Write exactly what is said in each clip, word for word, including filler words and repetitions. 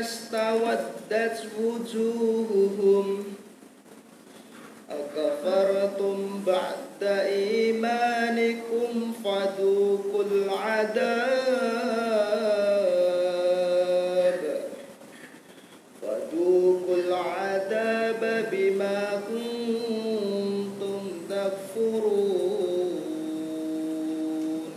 اسودت وجوههم أكفرتم بعد إيمانكم فذوقوا العذاب فذوقوا العذاب بما كنتم تكفرون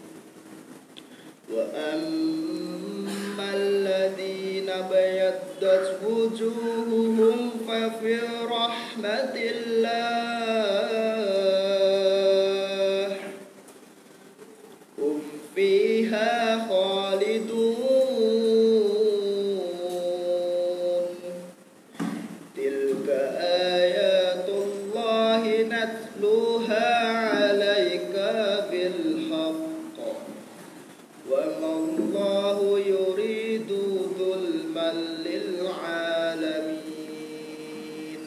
وأما الذين ابيضت وجوههم ففي رحمة الله هم فيها خالدون تلك آيات الله نتلوها عليك بالحق وما الله يريد ظلما للعالمين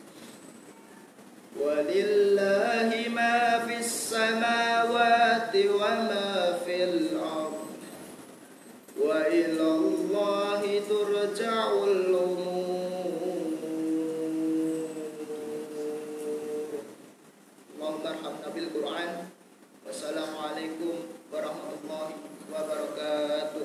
ولله ما في السماوات وما في الأرض وإلى الله ترجع الأمور اللهم ارحمنا بالقرآن والسلام عليكم ورحمة الله wabarakatuh.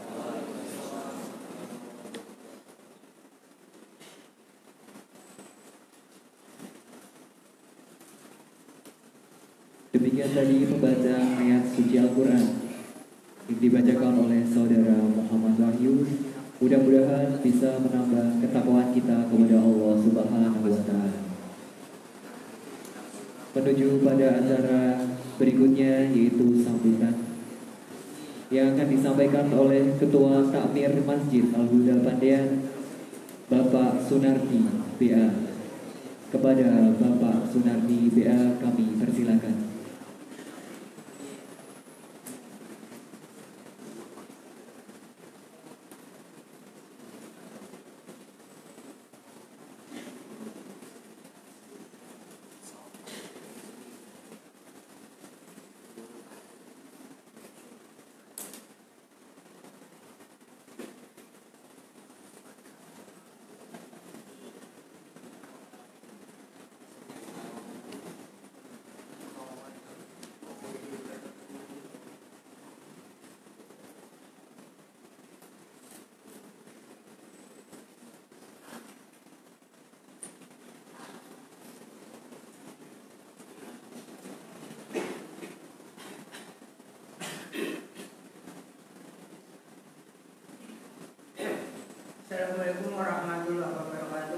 Demikian tadi pembacaan ayat suci Al-Quran yang dibacakan oleh saudara Muhammad Wahyu. Mudah-mudahan bisa menambah ketakwaan kita kepada Allah Subhanahu wa Ta'ala. Menuju pada acara berikutnya, yaitu sambutan yang akan disampaikan oleh Ketua Takmir Masjid Al-Huda Pandean, Bapak Sunardi B A. Kepada Bapak Sunardi B A kami persilakan. Assalamualaikum warahmatullahi wabarakatuh.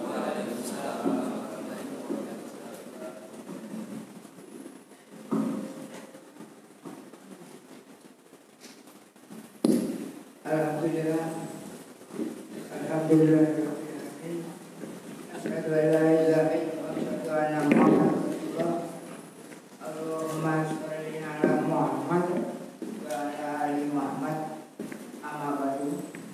Alhamdulillah. Alhamdulillah. Asyhadu an la ilaha illallah wa asyhadu anna Muhammadan rasulullah. Allahumma shalli ala Muhammad wa ala ali Muhammad. Amma ba'du.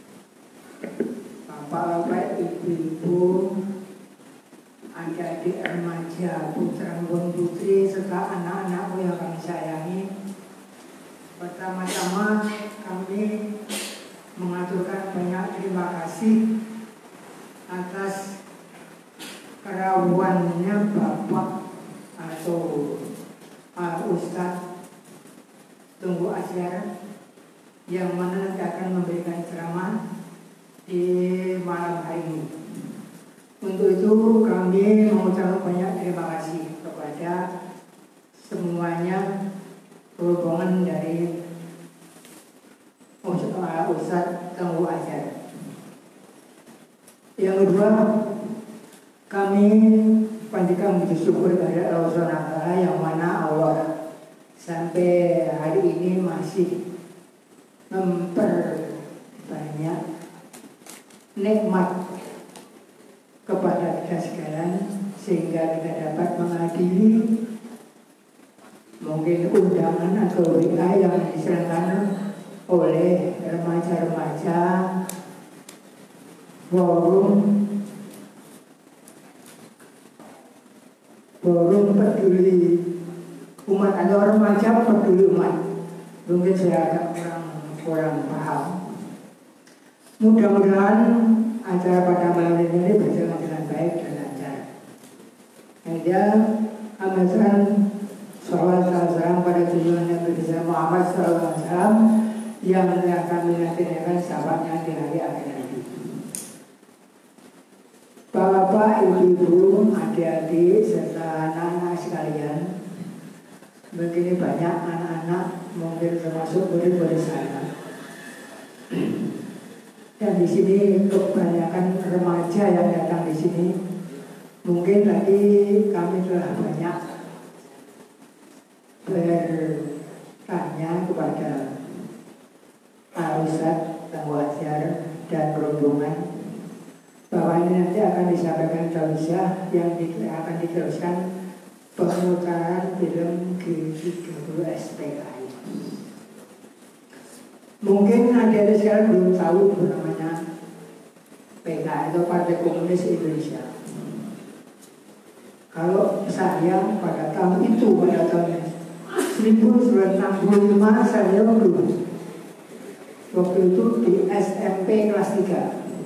Bapak-bapak, ibu-ibu, adik-adik remaja, putra dan putri, serta anak-anakku yang kami sayangi. Pertama-tama kami mengaturkan banyak terima kasih atas kerawannya Bapak atau uh, Ustadz Tunggu Asyara yang mana akan memberikan ceramah di malam hari ini. Untuk itu kami mengucapkan banyak terima kasih kepada semuanya rombongan dari Ustadz Tunggu Asyara. Yang kedua, kami panjatkan puji syukur kepada Allah subhanahu wa taala yang mana Allah sampai hari ini masih memperbanyak nikmat kepada kita sekalian sehingga kita dapat menghadiri mungkin undangan atau W A yang diselenggarakan oleh remaja-remaja forum forum peduli umat atau remaja peduli umat. Mungkin saya agak kurang kurang paham. Mudah-mudahan acara pada malam ini berjalan dengan baik dan lancar. Ada amalkan salawat salam pada junjungan Nabi Muhammad shallallahu alaihi wasallam yang akan menantikan sahabatnya di hari akhir nanti. Bapak, ibu-ibu, adik-adik serta anak-anak sekalian, begini banyak anak-anak mungkin termasuk murid-murid saya. Dan di sini kebanyakan remaja yang datang di sini. Mungkin tadi kami telah banyak bertanya kepada Pak Ustadz, Pak Wajar, dan rombongan bahwa ini nanti akan disampaikan tausiah yang di, akan diteruskan pemutaran film G tiga puluh S P K I. Mungkin ada sekarang belum tahu itu namanya P K I atau Partai Komunis Indonesia. Kalau saya pada tahun itu, pada tahun seribu sembilan ratus enam puluh lima saya dulu waktu itu di S M P kelas tiga.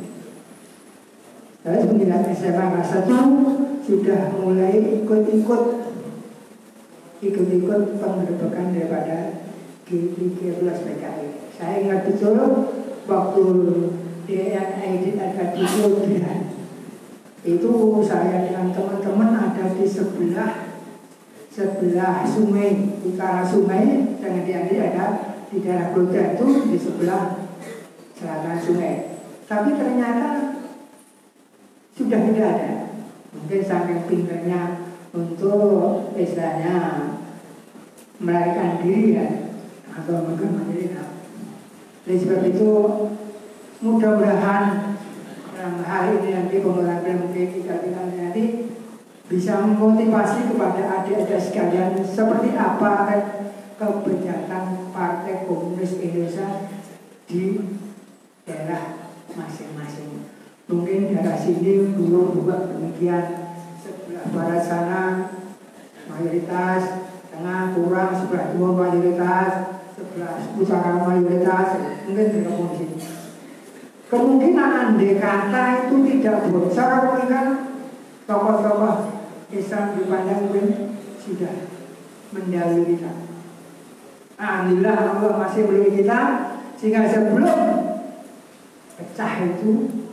Saya sembilan S M A kelas satu sudah mulai ikut-ikut ikut-ikut penggerbekan daripada G tiga puluh S P K I. Saya ingat betul waktu D N A itu ada di Surabaya. Itu saya dengan teman-teman ada di sebelah sebelah sungai, utara sungai, dengan D N A ada di daerah Broja itu di sebelah selatan sungai. Tapi ternyata sudah tidak ada. Mungkin saking pinternya untuk istilahnya melarikan diri ya, atau mungkin mandiri. Oleh sebab itu mudah-mudahan dalam hari ini nanti pemutaran mungkin kita tinggal nanti bisa memotivasi kepada adik-adik sekalian seperti apa kebijakan Partai Komunis Indonesia di daerah masing-masing. Mungkin daerah sini dulu juga demikian, sebelah barat sana mayoritas, tengah kurang, sebelah timur mayoritas, sebelah utara mayoritas, mungkin tergabung di sini. Kemungkinan andai kata itu tidak bocor, mungkin tokoh-tokoh Islam dipandang mungkin sudah mendahului kita. Alhamdulillah Allah masih melindungi kita, sehingga sebelum pecah itu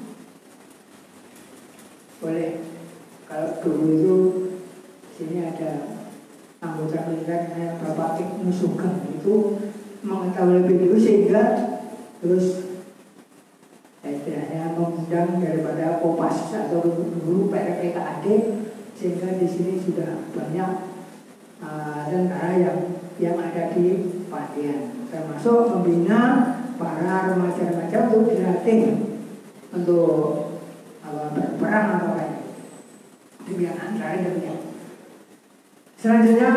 boleh, kalau dulu itu sini ada anggota militer kayak Bapak Ibnu Sugeng itu mengetahui lebih dulu sehingga terus istilahnya mengundang daripada Kopas atau dulu P R P K A D, sehingga di sini sudah banyak uh, tentara yang yang ada di Padian, termasuk membina para remaja-remaja untuk dilatih untuk apa, berperang atau apa ini. Demikian antara demikian. Selanjutnya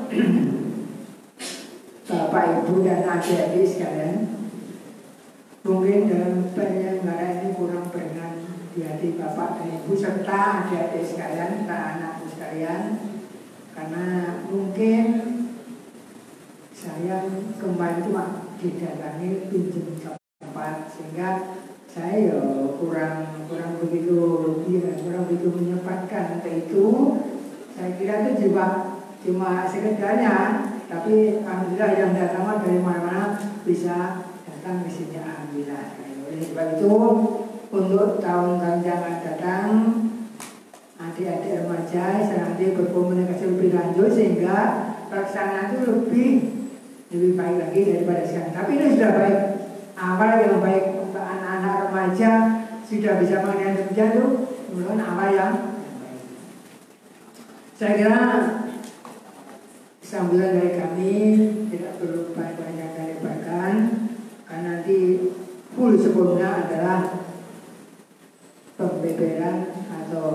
Bapak Ibu dan adik-adik sekalian, mungkin dalam penyelenggara ini kurang berkenan di hati Bapak dan Ibu serta adik-adik sekalian, serta anakku sekalian, karena mungkin saya kemarin cuma didatangi pinjam tempat, sehingga saya ya kurang kurang begitu ya, kurang begitu menyempatkan untuk itu. Saya kira itu cuma cuma sekedarnya, tapi alhamdulillah yang datang dari mana-mana bisa datang ke sini, alhamdulillah. Oleh sebab itu untuk tahun-tahun yang akan datang, adik-adik remaja saya nanti berkomunikasi lebih lanjut sehingga pelaksanaan itu lebih lebih baik lagi daripada sekarang. Tapi ini sudah baik, awal yang baik untuk anak-anak remaja sudah bisa mengenai demikian itu, kemudian awal yang baik. Saya kira sambutan dari kami tidak perlu banyak dilebarkan, karena nanti full sebelumnya adalah pembeberan atau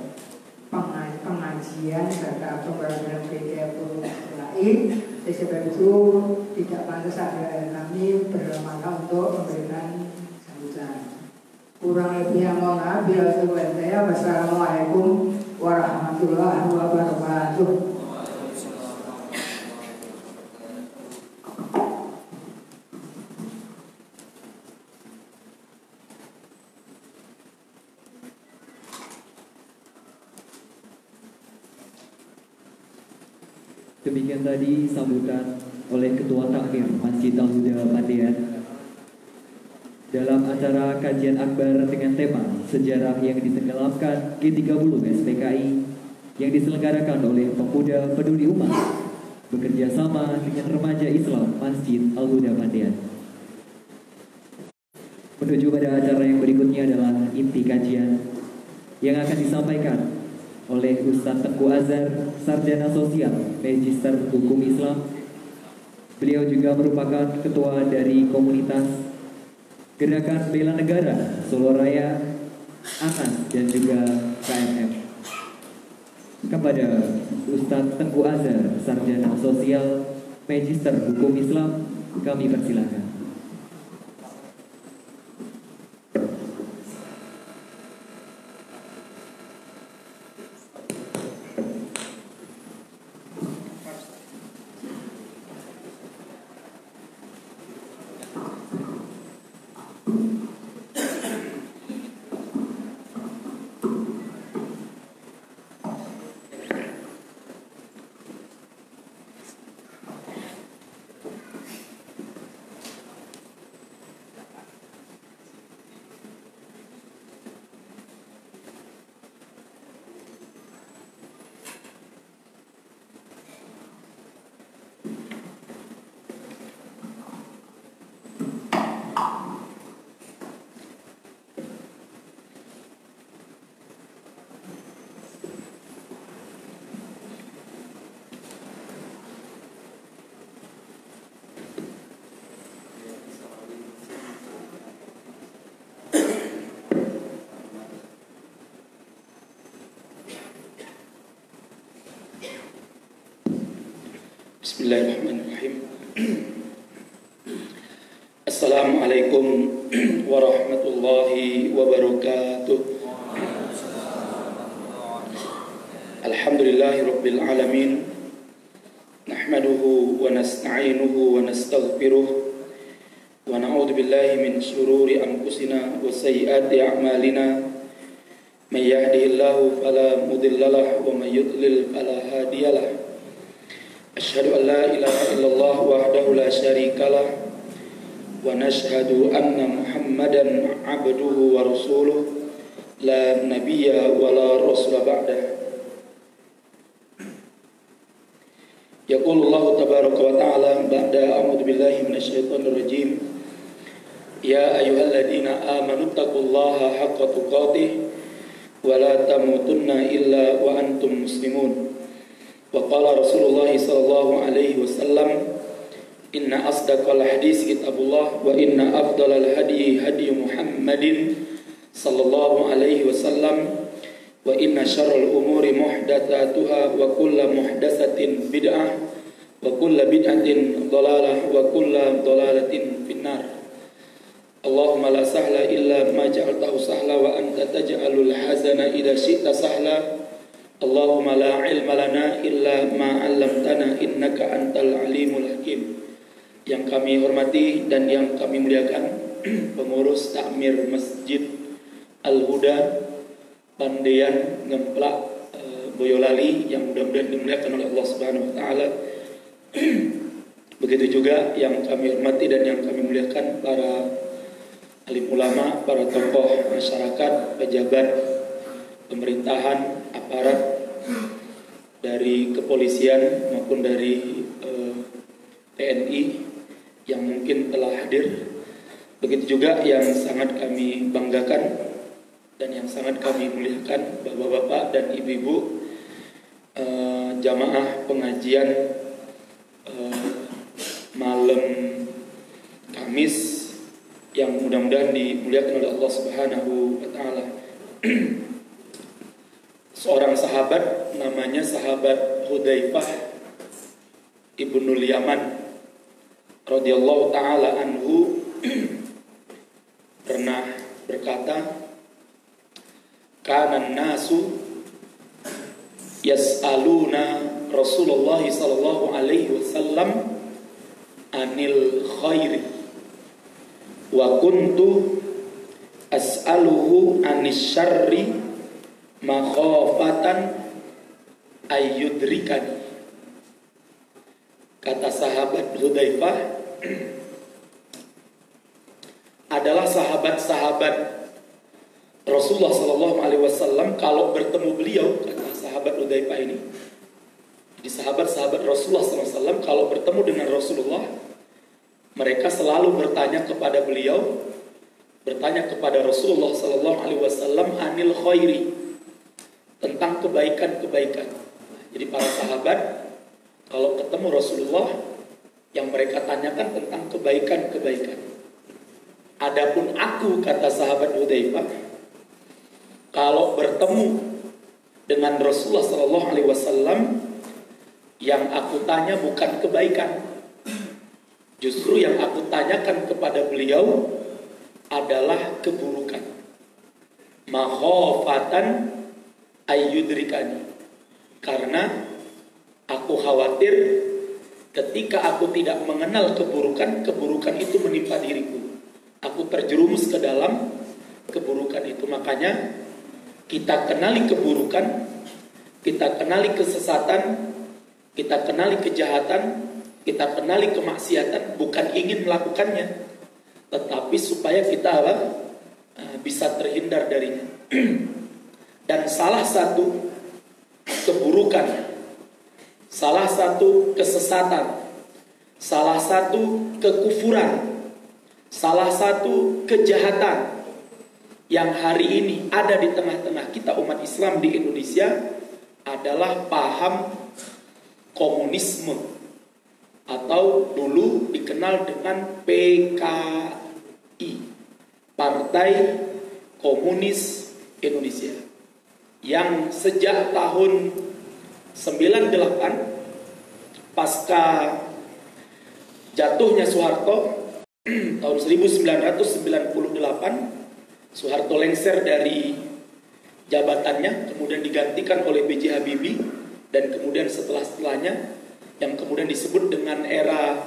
pengajian serta pembahasan P tiga puluh lain. Oleh sebab itu tidak pantas ada kami berlama-lama untuk memberikan sambutan. Kurang lebihnya mohon maaf. Wassalamualaikum warahmatullahi wabarakatuh. Demikian tadi sambutan oleh Ketua Takmir Masjid Al-Huda Pandean dalam acara kajian akbar dengan tema Sejarah yang Ditenggelamkan G tiga puluh S P K I yang diselenggarakan oleh Pemuda Peduli Umat bekerja sama dengan Remaja Islam Masjid Al-Huda Pandean. Menuju pada acara yang berikutnya adalah inti kajian yang akan disampaikan oleh Ustadz Tengku Azhar, Sarjana Sosial, Magister Hukum Islam. Beliau juga merupakan ketua dari komunitas Gerakan Bela Negara Solo Raya, ANAS, dan juga K M M. Kepada Ustadz Tengku Azhar, Sarjana Sosial, Magister Hukum Islam, kami persilakan. Bismillahirrahmanirrahim. Assalamualaikum warahmatullahi wabarakatuh. Alhamdulillahirabbil alamin. Nahmaduhu wa nasta'inuhu wa nastaghfiruh wa na'udzu billahi min shururi anfusina wa sayyiati a'malina. May yahdihillahu fala mudhillalah wa may yudlil fala hadiyalah. Asyhadu an la ilaha illallah wahdahu la syarikalah wa nashhadu anna Muhammadan abduhu wa rasuluh la nabiyya wa la rasula ba'dah. Yaqulu Allah tabaraka wa ta'ala ba'da a'udzu billahi minasyaitonir rajim. Ya ayyuhalladzina amanu taqullaha haqqa tuqatih wa la tamutunna illa wa antum muslimun. Wa qala Rasulullah sallallahu alaihi wasallam, inna asdaqal hadis kitabullah wa inna afdalal hadi hadi Muhammadin sallallahu alaihi wasallam wa inna syarrul umuri muhdatsatuha wa kullu muhdatsatin bid'ah wa kullu bid'atin dhalalah wa kullu dhalalatin finnar. Allahumma la sahla illa ma ja'altahu sahla wa anta taj'alul hazana idza syi'ta sahla. Allahumma la ilma lana illa ma 'allamtana innaka antal alimul hakim. Yang kami hormati dan yang kami muliakan pengurus takmir Masjid Al-Huda Pandean Ngemplak e, Boyolali yang mudah-mudahan dimuliakan oleh Allah Subhanahu wa taala. Begitu juga yang kami hormati dan yang kami muliakan para alim ulama, para tokoh masyarakat, pejabat pemerintahan, aparat dari kepolisian maupun dari eh, T N I yang mungkin telah hadir. Begitu juga yang sangat kami banggakan dan yang sangat kami muliakan bapak-bapak dan ibu-ibu eh, jamaah pengajian eh, malam Kamis yang mudah-mudahan dimuliakan oleh Allah Subhanahu wa taala. Seorang sahabat namanya sahabat Hudzaifah Ibnul Yaman radhiyallahu taala anhu pernah berkata, "Kana nasu yas'aluna Rasulullah sallallahu alaihi wasallam anil khairi wa kuntu as'aluhu anis syarri makhafatan ayyudrikani." kata sahabat Hudzaifah, adalah sahabat-sahabat Rasulullah Shallallahu Alaihi Wasallam. Kalau bertemu beliau, kata sahabat Hudzaifah ini, di sahabat-sahabat Rasulullah Shallallahu Alaihi Wasallam, kalau bertemu dengan Rasulullah, mereka selalu bertanya kepada beliau, bertanya kepada Rasulullah Shallallahu Alaihi Wasallam anil khairi, tentang kebaikan-kebaikan. Jadi para sahabat kalau ketemu Rasulullah, yang mereka tanyakan tentang kebaikan-kebaikan. Adapun aku, kata sahabat Hudzaifah, kalau bertemu dengan Rasulullah Shallallahu Alaihi Wasallam, yang aku tanya bukan kebaikan, justru yang aku tanyakan kepada beliau adalah keburukan. Makhofatan ayyudrikani, karena aku khawatir ketika aku tidak mengenal keburukan, keburukan itu menimpa diriku. Aku terjerumus ke dalam keburukan itu. Makanya kita kenali keburukan, kita kenali kesesatan, kita kenali kejahatan, kita kenali kemaksiatan, bukan ingin melakukannya, tetapi supaya kita apa? Bisa terhindar darinya. Dan salah satu keburukan, salah satu kesesatan, salah satu kekufuran, salah satu kejahatan yang hari ini ada di tengah-tengah kita umat Islam di Indonesia adalah paham komunisme, atau dulu dikenal dengan P K I, Partai Komunis Indonesia, yang sejak tahun sembilan puluh delapan pasca jatuhnya Soeharto tahun seribu sembilan ratus sembilan puluh delapan, Soeharto lengser dari jabatannya, kemudian digantikan oleh B J Habibie, dan kemudian setelah-setelahnya yang kemudian disebut dengan era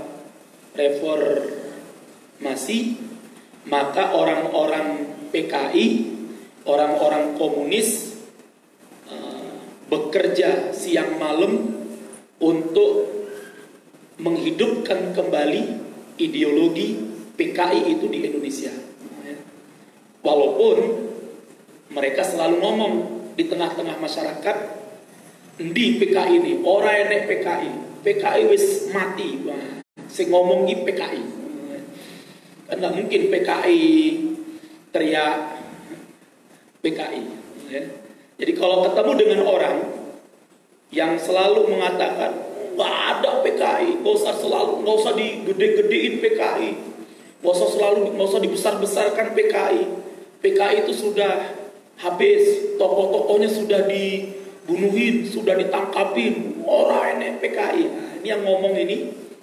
reformasi. Maka orang-orang P K I, orang-orang komunis uh, bekerja siang malam untuk menghidupkan kembali ideologi P K I itu di Indonesia. Walaupun mereka selalu ngomong di tengah-tengah masyarakat, di P K I ini, orang enek P K I, P K I wis mati, wah, sing ngomongi P K I. Kan nggak mungkin P K I teriak P K I. Ya. Jadi kalau ketemu dengan orang yang selalu mengatakan nggak ada P K I, nggak usah selalu, nggak usah digede-gedein P K I, nggak usah selalu, nggak usah dibesar-besarkan P K I. P K I itu sudah habis, tokoh-tokohnya sudah dibunuhin, sudah ditangkapin, orang ini P K I. Nah, ini yang ngomong ini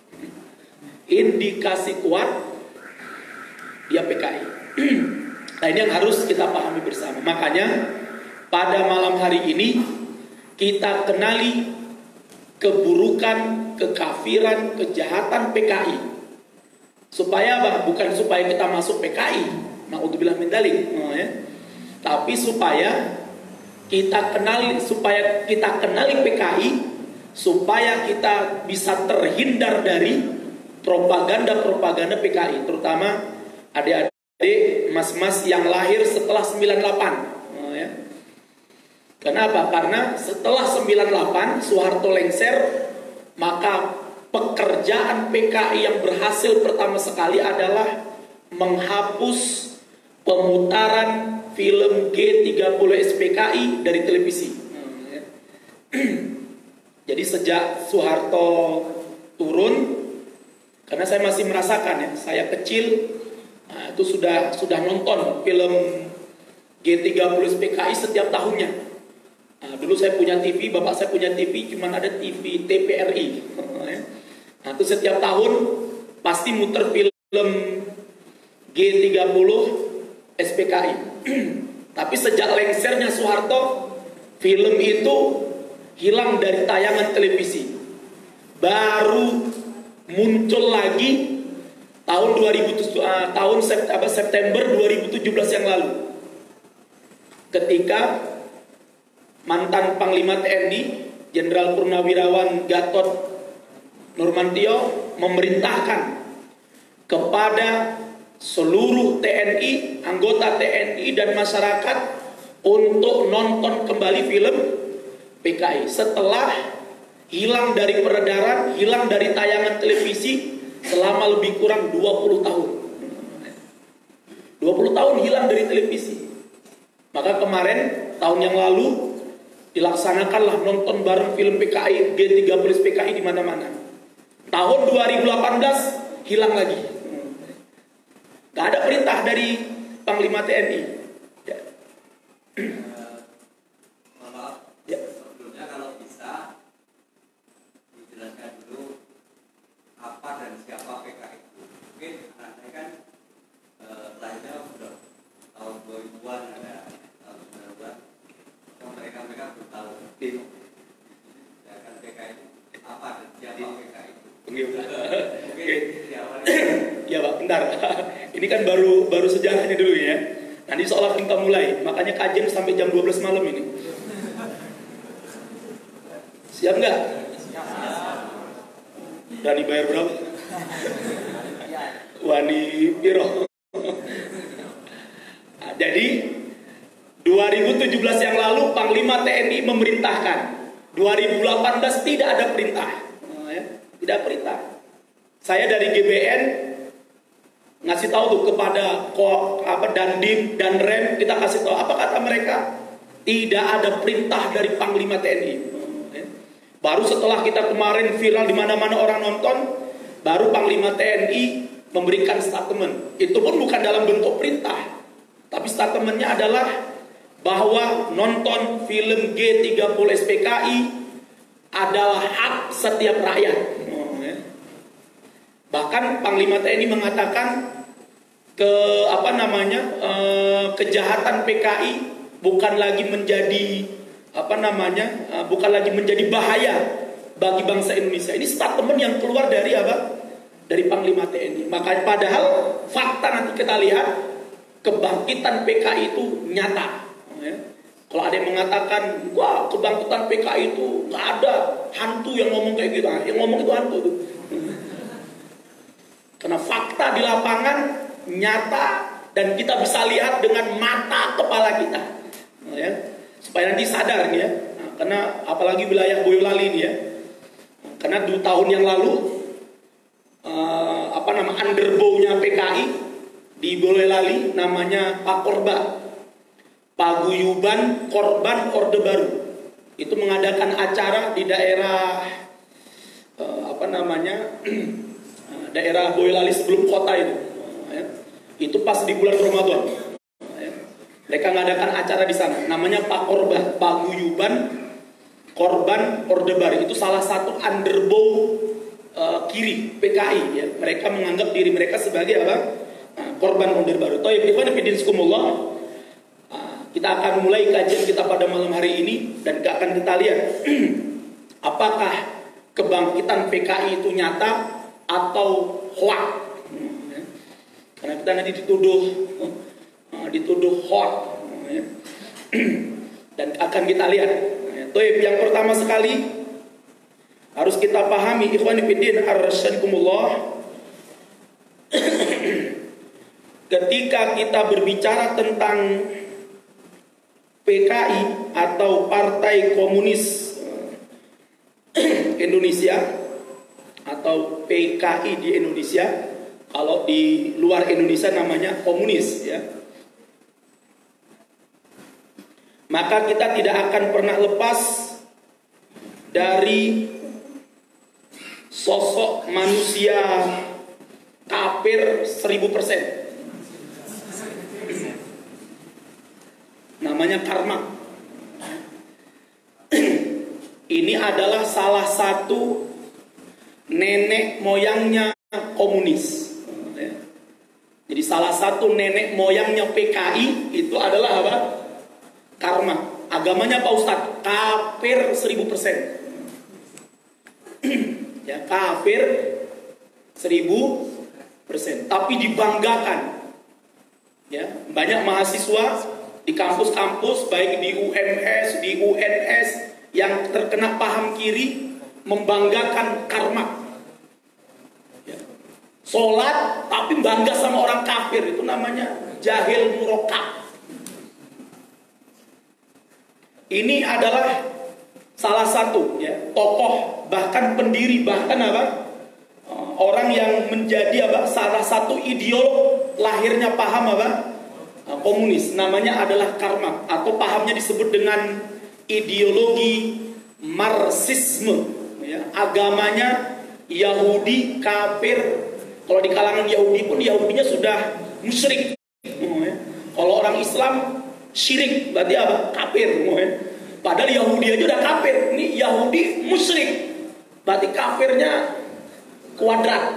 indikasi kuat dia P K I. Nah, ini yang harus kita pahami bersama. Makanya pada malam hari ini kita kenali keburukan, kekafiran, kejahatan P K I. Supaya apa? Bukan supaya kita masuk P K I, na'udzubillah min dzalik, oh, ya. Tapi supaya kita kenali, supaya kita kenali P K I, supaya kita bisa terhindar dari propaganda-propaganda P K I, terutama adik-adik, mas-mas yang lahir setelah sembilan puluh delapan. Oh, ya. Kenapa? Karena setelah sembilan puluh delapan Soeharto lengser, maka pekerjaan P K I yang berhasil pertama sekali adalah menghapus pemutaran film G tiga puluh S P K I dari televisi. Oh, ya. Jadi sejak Soeharto turun, karena saya masih merasakan ya, saya kecil, nah, itu sudah sudah nonton film G tiga puluh S P K I setiap tahunnya. Nah, dulu saya punya T V, bapak saya punya T V, cuman ada T V T V R I. Nah, itu setiap tahun pasti muter film G tiga puluh S P K I. Tapi sejak lengsernya Soeharto, film itu hilang dari tayangan televisi. Baru muncul lagi tahun dua ribu tujuh, uh, tahun September dua ribu tujuh belas yang lalu, ketika mantan Panglima T N I Jenderal Purnawirawan Gatot Nurmantio memerintahkan kepada seluruh T N I, anggota T N I dan masyarakat untuk nonton kembali film P K I setelah hilang dari peredaran, hilang dari tayangan televisi selama lebih kurang dua puluh tahun. dua puluh tahun hilang dari televisi. Maka kemarin tahun yang lalu dilaksanakanlah nonton bareng film P K I, G tiga puluh P K I di mana-mana. Tahun dua ribu delapan belas hilang lagi. Gak ada perintah dari Panglima T N I. Ya. Maaf, Ya. sebelumnya kalau bisa dijelaskan dulu apa dan siapa P K I itu. Mungkin anak saya kan eh, lahirnya sudah tahun dua ribuan, ada tahun sembilan puluhan. Yang mereka-mereka belum tahu. Ya kan P K I itu apa dan siapa P K I itu. Mungkin Mungkin diawali. ya Pak, bentar. Ini kan baru baru sejarahnya dulu ya. Nanti seolah kita mulai. Makanya kajian sampai jam dua belas malam ini. Siap nggak? Berani bayar berapa? Wani piro. Nah, jadi dua ribu tujuh belas yang lalu Panglima T N I memerintahkan. dua ribu delapan belas tidak ada perintah. Oh, ya. Tidak perintah. Saya dari G B N ngasih tahu tuh kepada ko, apa Dandim dan Rem, kita kasih tahu apa kata mereka? Tidak ada perintah dari Panglima T N I. Baru setelah kita kemarin viral di mana-mana orang nonton, baru Panglima T N I memberikan statement. Itu pun bukan dalam bentuk perintah, tapi statementnya adalah bahwa nonton film G tiga puluh S P K I adalah hak setiap rakyat. Bahkan Panglima T N I mengatakan ke apa namanya eh, kejahatan P K I bukan lagi menjadi apa namanya uh, bukan lagi menjadi bahaya bagi bangsa Indonesia. Ini statement yang keluar dari apa? Dari Panglima T N I. Maka padahal fakta nanti kita lihat kebangkitan P K I itu nyata. Ya. Kalau ada yang mengatakan wah kebangkitan P K I itu nggak ada, hantu yang ngomong kayak gitu, yang ngomong itu hantu tuh. Karena fakta di lapangan nyata dan kita bisa lihat dengan mata kepala kita. Ya. Supaya nanti sadar nih ya, nah, karena apalagi wilayah Boyolali ini ya, karena dua tahun yang lalu uh, apa nama underbow-nya P K I di Boyolali namanya Pak Korba, Paguyuban Korban Orde Baru, itu mengadakan acara di daerah uh, apa namanya daerah Boyolali sebelum kota itu, ya. Itu pas di bulan Ramadan. Mereka mengadakan acara di sana, namanya Pak Korban, Paguyuban Korban Orde Baru. Itu salah satu underbow uh, kiri P K I ya. Mereka menganggap diri mereka sebagai apa? Nah, korban Orde Baru. Toib ikhwan fillah sekumullah. Kita akan mulai kajian kita pada malam hari ini dan akan kita lihat apakah kebangkitan P K I itu nyata atau hoax. Karena kita nanti dituduh dituduh hoax ya. Dan akan kita lihat ya. Toib, yang pertama sekali harus kita pahami ikhwan fillah arsyadakumullah, ketika kita berbicara tentang P K I atau Partai Komunis Indonesia atau P K I di Indonesia, kalau di luar Indonesia namanya komunis ya. Maka kita tidak akan pernah lepas dari sosok manusia kafir seribu persen. Namanya Karma. Ini adalah salah satu nenek moyangnya komunis. Jadi salah satu nenek moyangnya P K I itu adalah apa? Karma. Agamanya Pak Ustadz kafir seribu persen. Ya, kafir seribu persen. Tapi dibanggakan. Ya, banyak mahasiswa di kampus-kampus baik di U M S, di U N S yang terkena paham kiri membanggakan Karma. Sholat tapi bangga sama orang kafir, itu namanya jahil murokab. Ini adalah salah satu ya tokoh, bahkan pendiri, bahkan apa orang yang menjadi apa salah satu ideolog lahirnya paham apa komunis, namanya adalah Karl Marx, atau pahamnya disebut dengan ideologi Marxisme ya. Agamanya Yahudi kafir. Kalau di kalangan Yahudi pun Yahudinya sudah musyrik. Kalau orang Islam syirik, berarti apa? Kafir. Padahal Yahudi aja udah kafir. Ini Yahudi musyrik, berarti kafirnya kuadrat.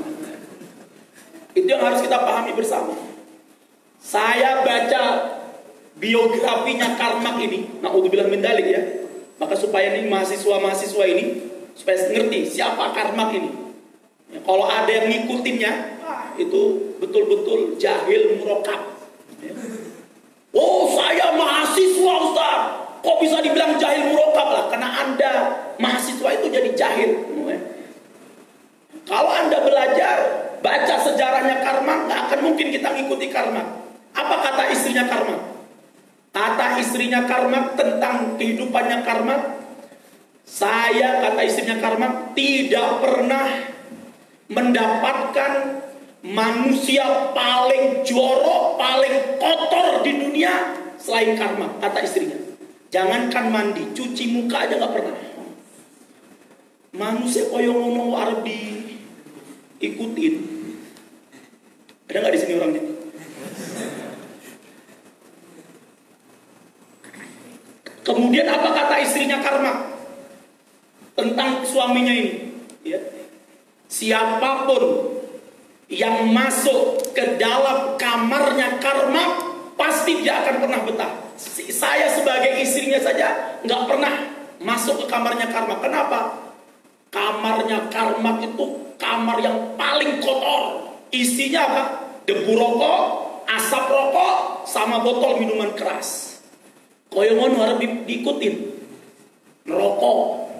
Itu yang harus kita pahami bersama. Saya baca biografinya Karl Marx ini, naudzubillah min dzalik ya. Maka supaya ini mahasiswa-mahasiswa ini supaya ngerti siapa Karl Marx ini. Ya, kalau ada yang ngikutinnya, ah, itu betul-betul jahil murokab. Ya. Oh, saya mahasiswa Ustaz. Kok bisa dibilang jahil murokab lah? Karena Anda mahasiswa itu jadi jahil. Ya. Kalau Anda belajar baca sejarahnya Karl Marx, nggak akan mungkin kita ngikuti Karl Marx. Apa kata istrinya Karl Marx? Kata istrinya Karl Marx tentang kehidupannya Karl Marx, saya, kata istrinya Karl Marx, tidak pernah mendapatkan manusia paling jorok, paling kotor di dunia selain Karl Marx, kata istrinya. Jangankan mandi, cuci muka aja nggak pernah. Manusia koyo ngono arep diikutin. Ada nggak di sini orangnya? Kemudian apa kata istrinya Karl Marx tentang suaminya ini? Ya. Siapapun yang masuk ke dalam kamarnya Karl Marx pasti dia akan pernah betah. Saya sebagai istrinya saja nggak pernah masuk ke kamarnya Karl Marx. Kenapa? Kamarnya Karl Marx itu kamar yang paling kotor. Isinya apa? Debu rokok, asap rokok, sama botol minuman keras. Koyo ngono harus di, diikutin. Rokok.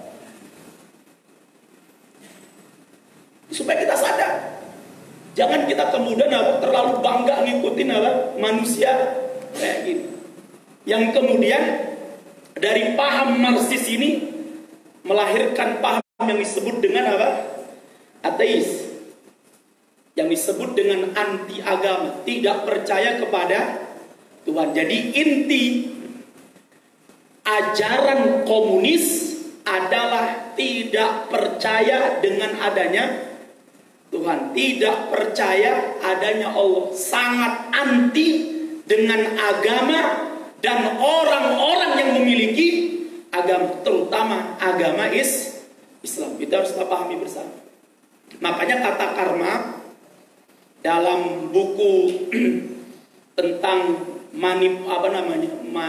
Supaya kita sadar. Jangan kita kemudian apa, terlalu bangga ngikutin apa, manusia kayak gini. Yang kemudian dari paham Marxis ini melahirkan paham yang disebut dengan apa? Ateis. Yang disebut dengan anti agama, tidak percaya kepada Tuhan. Jadi inti ajaran komunis adalah tidak percaya dengan adanya Tuhan, tidak percaya adanya Allah, sangat anti dengan agama dan orang-orang yang memiliki agama, terutama agama is Islam. Itu harus kita pahami bersama. Makanya kata Karl Marx dalam buku tentang mani apa namanya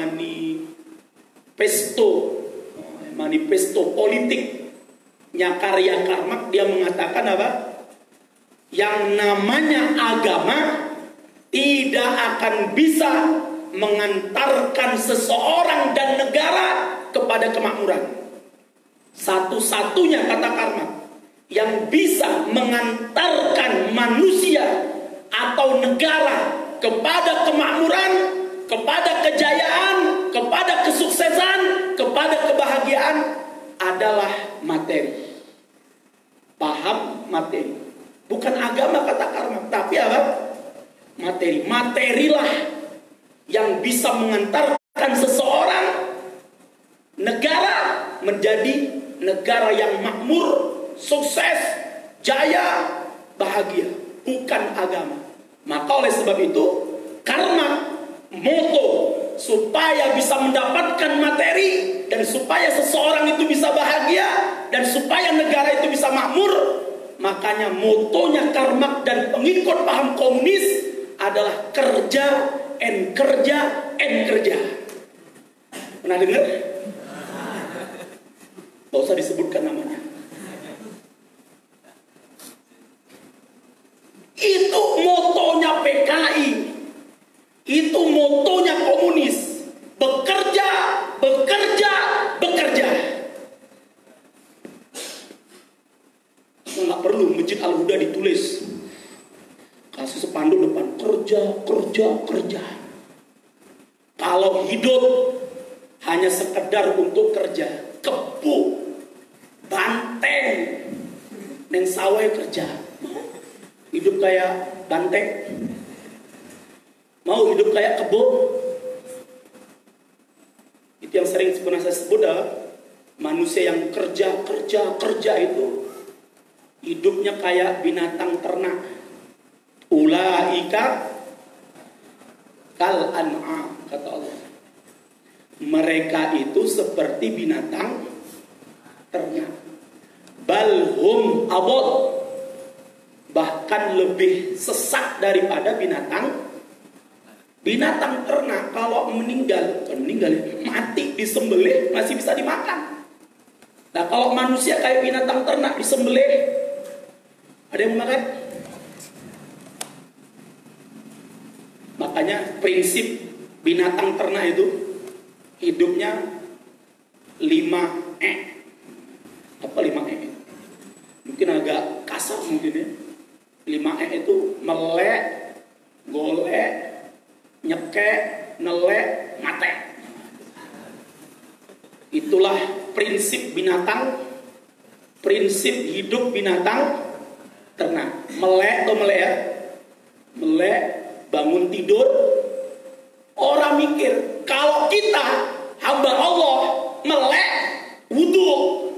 manifesto manifesto politiknya karya Karl Marx, dia mengatakan apa? Yang namanya agama tidak akan bisa mengantarkan seseorang dan negara kepada kemakmuran. Satu-satunya, kata Karl Marx, yang bisa mengantarkan manusia atau negara kepada kemakmuran, kepada kejayaan, kepada kesuksesan, kepada kebahagiaan adalah materi. Paham materi. Bukan agama, kata Karl Marx, tapi apa? Materi. Materilah yang bisa mengantarkan seseorang, negara menjadi negara yang makmur, sukses, jaya, bahagia. Bukan agama. Maka oleh sebab itu Karl Marx moto supaya bisa mendapatkan materi dan supaya seseorang itu bisa bahagia dan supaya negara itu bisa makmur, makanya motonya Karl Marx dan pengikut paham komunis adalah kerja and kerja and kerja. Pernah dengar? Gak usah disebutkan namanya. Itu motonya P K I. Itu motonya komunis. Bekerja, bekerja, bekerja. Nggak perlu Masjid Al-Huda ditulis kasih spanduk depan, kerja, kerja, kerja. Kalau hidup hanya sekedar untuk kerja, kebo, banteng, neng sawah kerja. Hidup kayak banteng? Mau hidup kayak kebo? Itu yang sering pernah saya sebut adalah manusia yang kerja, kerja, kerja itu hidupnya kayak binatang ternak. Ulaika kal an'am, kata Allah. Mereka itu seperti binatang ternak. Balhum abod, bahkan lebih sesat daripada binatang binatang ternak. Kalau meninggal, meninggal mati disembelih masih bisa dimakan. Nah kalau manusia kayak binatang ternak disembelih, ada yang makan? Makanya prinsip binatang ternak itu hidupnya lima e. Apa lima e? Mungkin agak kasar mungkin ya. lima e itu melek, golek, nyekek, nelek, mate. Itulah prinsip binatang, prinsip hidup binatang ternak. Melek atau melek ya? Melek, bangun tidur, orang mikir kalau kita hamba Allah melek, wudu,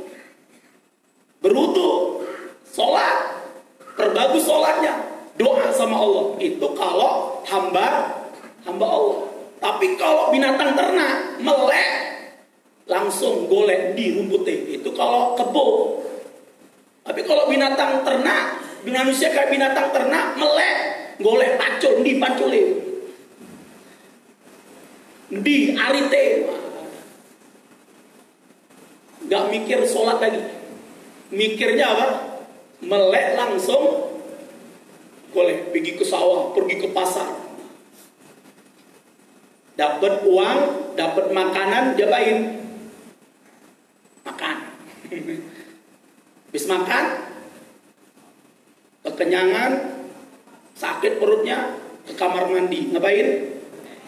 berwudu, sholat, terbagus sholatnya, doa sama Allah. Itu kalau hamba hamba Allah. Tapi kalau binatang ternak melek, langsung golek di rumputnya. Itu kalau kebo. Tapi kalau binatang ternak, manusia kayak binatang ternak melek, golek pacul, di paculi, di arite, gak mikir sholat lagi. Mikirnya apa? Melek langsung golek, pergi ke sawah, pergi ke pasar, dapat uang, dapat makanan, diapain? Makan. Habis makan, kekenyangan, sakit perutnya, ke kamar mandi, ngapain?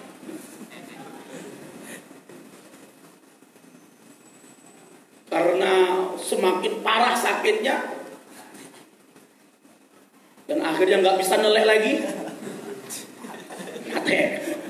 Karena semakin parah sakitnya dan akhirnya nggak bisa nelek lagi, mati.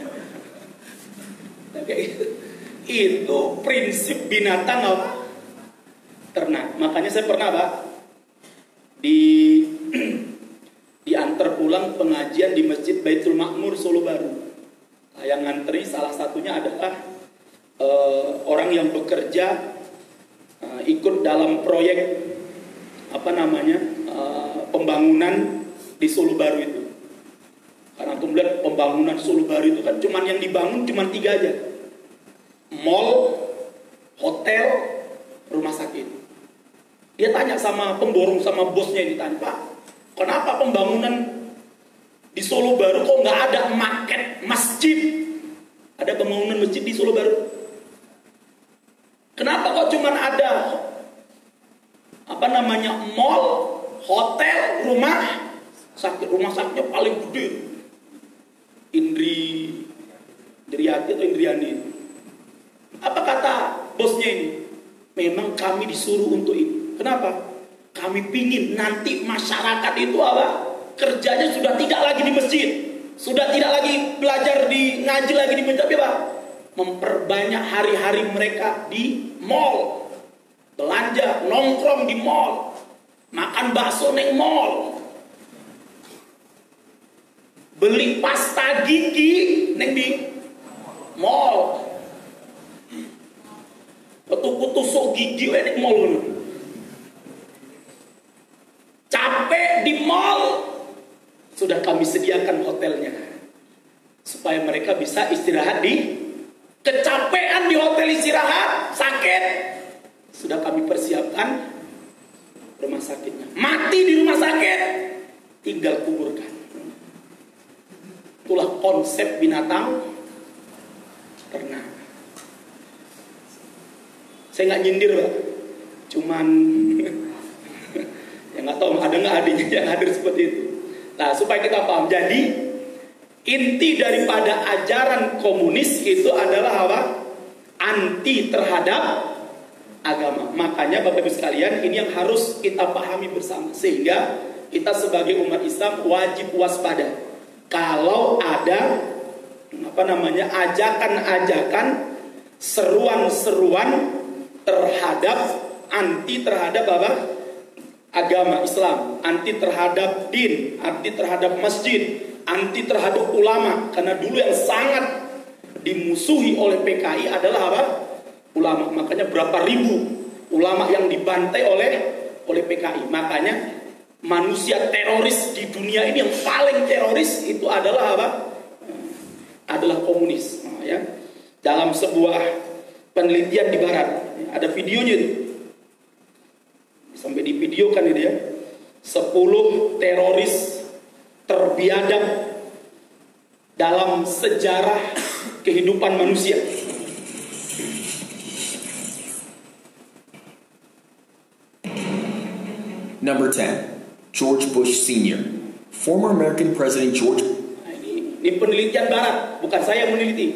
Itu prinsip binatang apa? Ternak. Makanya saya pernah Pak di diantar pulang pengajian di Masjid Baitul Makmur Solo Baru. Yang ngantri salah satunya adalah uh, orang yang bekerja uh, ikut dalam proyek apa namanya uh, pembangunan di Solo Baru itu. Karena kemudian pembangunan Solo Baru itu kan cuman yang dibangun cuman tiga aja. Mall, hotel, rumah sakit. Dia tanya sama pemborong, sama bosnya ini, tanya, Pak, kenapa pembangunan di Solo Baru kok nggak ada market masjid? Ada pembangunan masjid di Solo Baru? Kenapa kok cuman ada apa namanya mall, hotel, rumah sakit? Rumah sakitnya paling gede, Indri, Indriati atau Indriani. Apa kata bosnya ini? Memang kami disuruh untuk itu. Kenapa? Kami pingin nanti masyarakat itu apa? Kerjanya sudah tidak lagi di masjid, sudah tidak lagi belajar di ngaji lagi di masjid, tapi apa? Memperbanyak hari-hari mereka di mall, belanja, nongkrong di mall, makan bakso neng mall, beli pasta gigi neng di mall, petuku tusuk gigi neng mall. Capek di mall, sudah kami sediakan hotelnya supaya mereka bisa istirahat di kecapean di hotel, istirahat sakit, sudah kami persiapkan rumah sakitnya. Mati di rumah sakit, tinggal kuburkan. Itulah konsep binatang ternak. Saya nggak nyindir Pak, cuman ya nggak tahu ada nggak adanya yang hadir seperti itu. Nah, supaya kita paham. Jadi inti daripada ajaran komunis itu adalah apa? Anti terhadap agama. Makanya Bapak Ibu sekalian, ini yang harus kita pahami bersama, sehingga kita sebagai umat Islam wajib waspada kalau ada apa namanya ajakan-ajakan, seruan-seruan terhadap anti terhadap apa? Agama Islam, anti terhadap din, anti terhadap masjid, anti terhadap ulama. Karena dulu yang sangat dimusuhi oleh P K I adalah apa? Ulama. Makanya berapa ribu ulama yang dibantai oleh oleh P K I. Makanya manusia teroris di dunia ini yang paling teroris itu adalah apa? Adalah komunis. Nah, ya. Dalam sebuah penelitian di Barat, ada videonya itu. Sampai divideokan itu ya. sepuluh teroris terbiadab dalam sejarah kehidupan manusia. Number ten, George Bush Senior Former American President George. Nah, ini, ini penelitian Barat, bukan saya yang meneliti.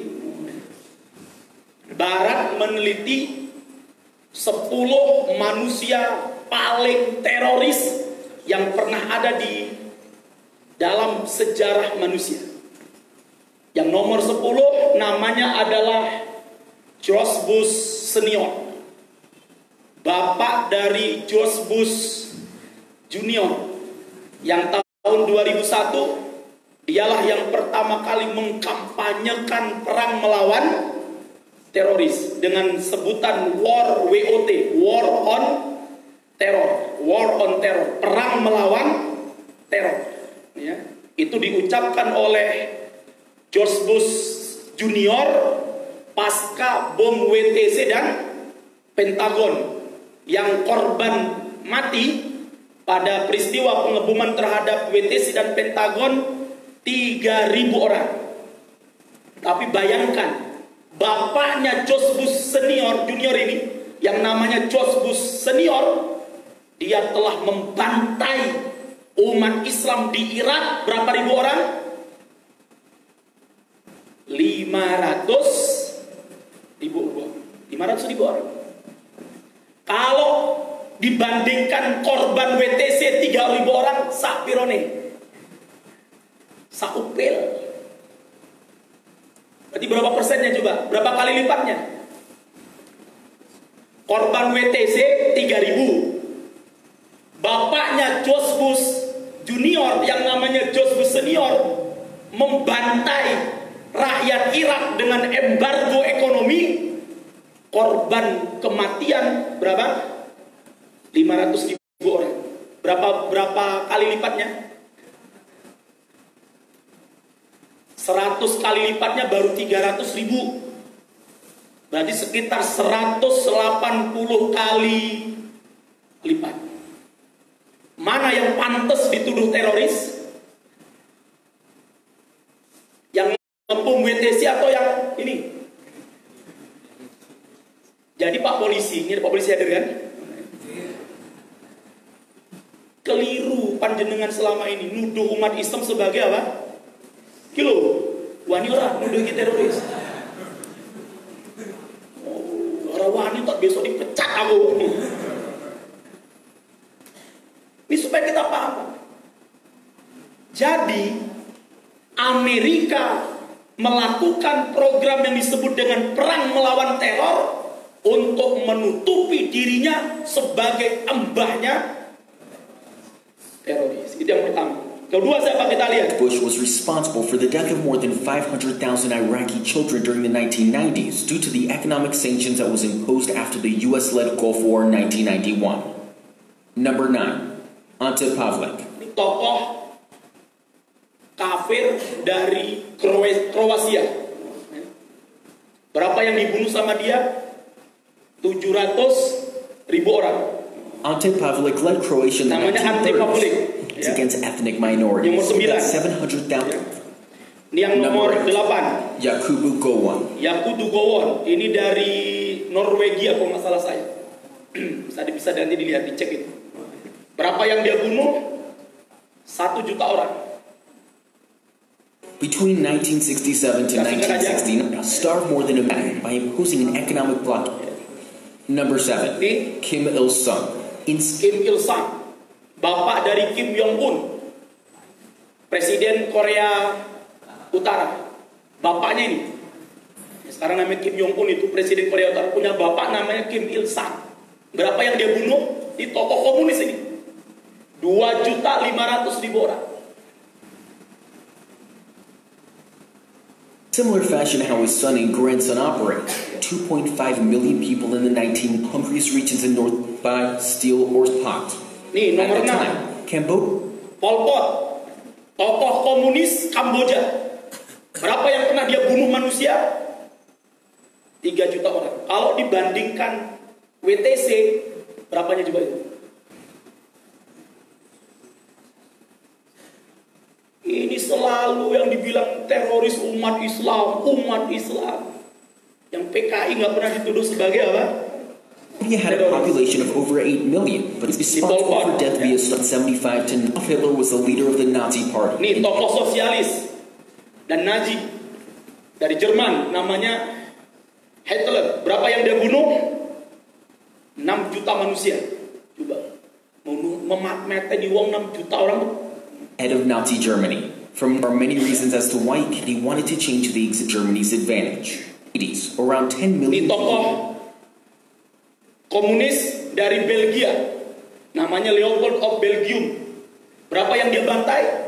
Barat meneliti sepuluh manusia paling teroris yang pernah ada di dalam sejarah manusia. Yang nomor sepuluh namanya adalah George Bush Senior, bapak dari George Bush Junior, yang tahun dua ribu satu dialah yang pertama kali mengkampanyekan perang melawan teroris dengan sebutan war W O T, War on Terror, War on Terror, perang melawan teror. Ya, itu diucapkan oleh George Bush Junior pasca bom W T C dan Pentagon, yang korban mati pada peristiwa pengeboman terhadap W T C dan Pentagon tiga ribu orang. Tapi bayangkan, bapaknya George Bush Senior Junior ini, yang namanya George Bush Senior, dia telah membantai umat Islam di Irak berapa ribu orang? lima ratus ribu orang. lima ratus ribu orang. Kalau dibandingkan korban W T C tiga ribu orang, sak pirone, sak upil. Berarti berapa persennya coba? Berapa kali lipatnya? Korban W T C tiga ribu. Bapaknya George Bush Junior yang namanya George Bush Senior membantai rakyat Irak dengan embargo ekonomi. Korban kematian berapa? lima ratus ribu orang. Berapa berapa kali lipatnya? seratus kali lipatnya baru tiga ratus ribu. Berarti sekitar seratus delapan puluh kali lipat. Mana yang pantas dituduh teroris? Yang ngebom W T C atau yang ini? Jadi Pak Polisi, ini Pak Polisi hadir kan? Keliru panjenengan selama ini nuduh umat Islam sebagai apa? Kilo, wani ora nuduh kita teroris. Oh, orang wani tak besok dipecat aku. Ini supaya kita paham. Jadi Amerika melakukan program yang disebut dengan perang melawan teror untuk menutupi dirinya sebagai embahnya teroris. Itu yang pertama. Kedua, siapa kita lihat? Bush was responsible for the death of more than five hundred thousand Iraqi children during the nineteen nineties due to the economic sanctions that was imposed after the U S-led Gulf War in nineteen ninety-one. Number nine, Ante Pavlik. Ini tokoh kafir dari Kroasia. Berapa yang dibunuh sama dia? tujuh ratus ribu orang. Ante Pavlik led Croatia in the Namanya Ante nineteen Pavlik. thirties against ethnic minorities. Nomor sembilan. seven hundred thousand. Ini yang nomor delapan. Yakubu Gowon. Yakubu Gowon. Ini dari Norwegia kalau nggak salah saya. bisa bisa nanti dilihat, dicek itu. Berapa yang dia bunuh? Satu juta orang. Between nineteen sixty-seven to nineteen sixty-nine, starved more than a man by imposing an economic blockade. Number seven, Kim Il-sung. Kim Il-sung, bapak dari Kim Jong-un, Presiden Korea Utara. Bapaknya ini, sekarang namanya Kim Jong-un itu Presiden Korea Utara, punya bapak namanya Kim Il-sung. Berapa yang dia bunuh di tokoh komunis ini? dua juta lima ratus ribu orang. Similar fashion how his son and grandson operate. two point five million people in the nineteen hungriest regions in North by steel or pot. Nih, nomor At the enam. time, Cambodia. Pol Pot, tokoh komunis Kamboja. Berapa yang pernah dia bunuh manusia? tiga juta orang. Kalau dibandingkan W T C, berapanya coba itu? Ini selalu yang dibilang teroris umat Islam, umat Islam. Yang P K I nggak pernah dituduh sebagai apa? He had a population of over eight million, but is responsible for death via seventy-five to Hitler was the leader of the Nazi Party. Nih, tokoh sosialis dan Nazi dari Jerman, namanya Hitler. Berapa yang dia bunuh? enam juta manusia. Coba, memateni uang enam juta orang. Head of Nazi Germany. From there are many reasons as to why he wanted to change the Germany's advantage. eighties, around ten million. Di tokoh komunis dari Belgia, namanya Leopold of Belgium. Berapa yang dia bantai?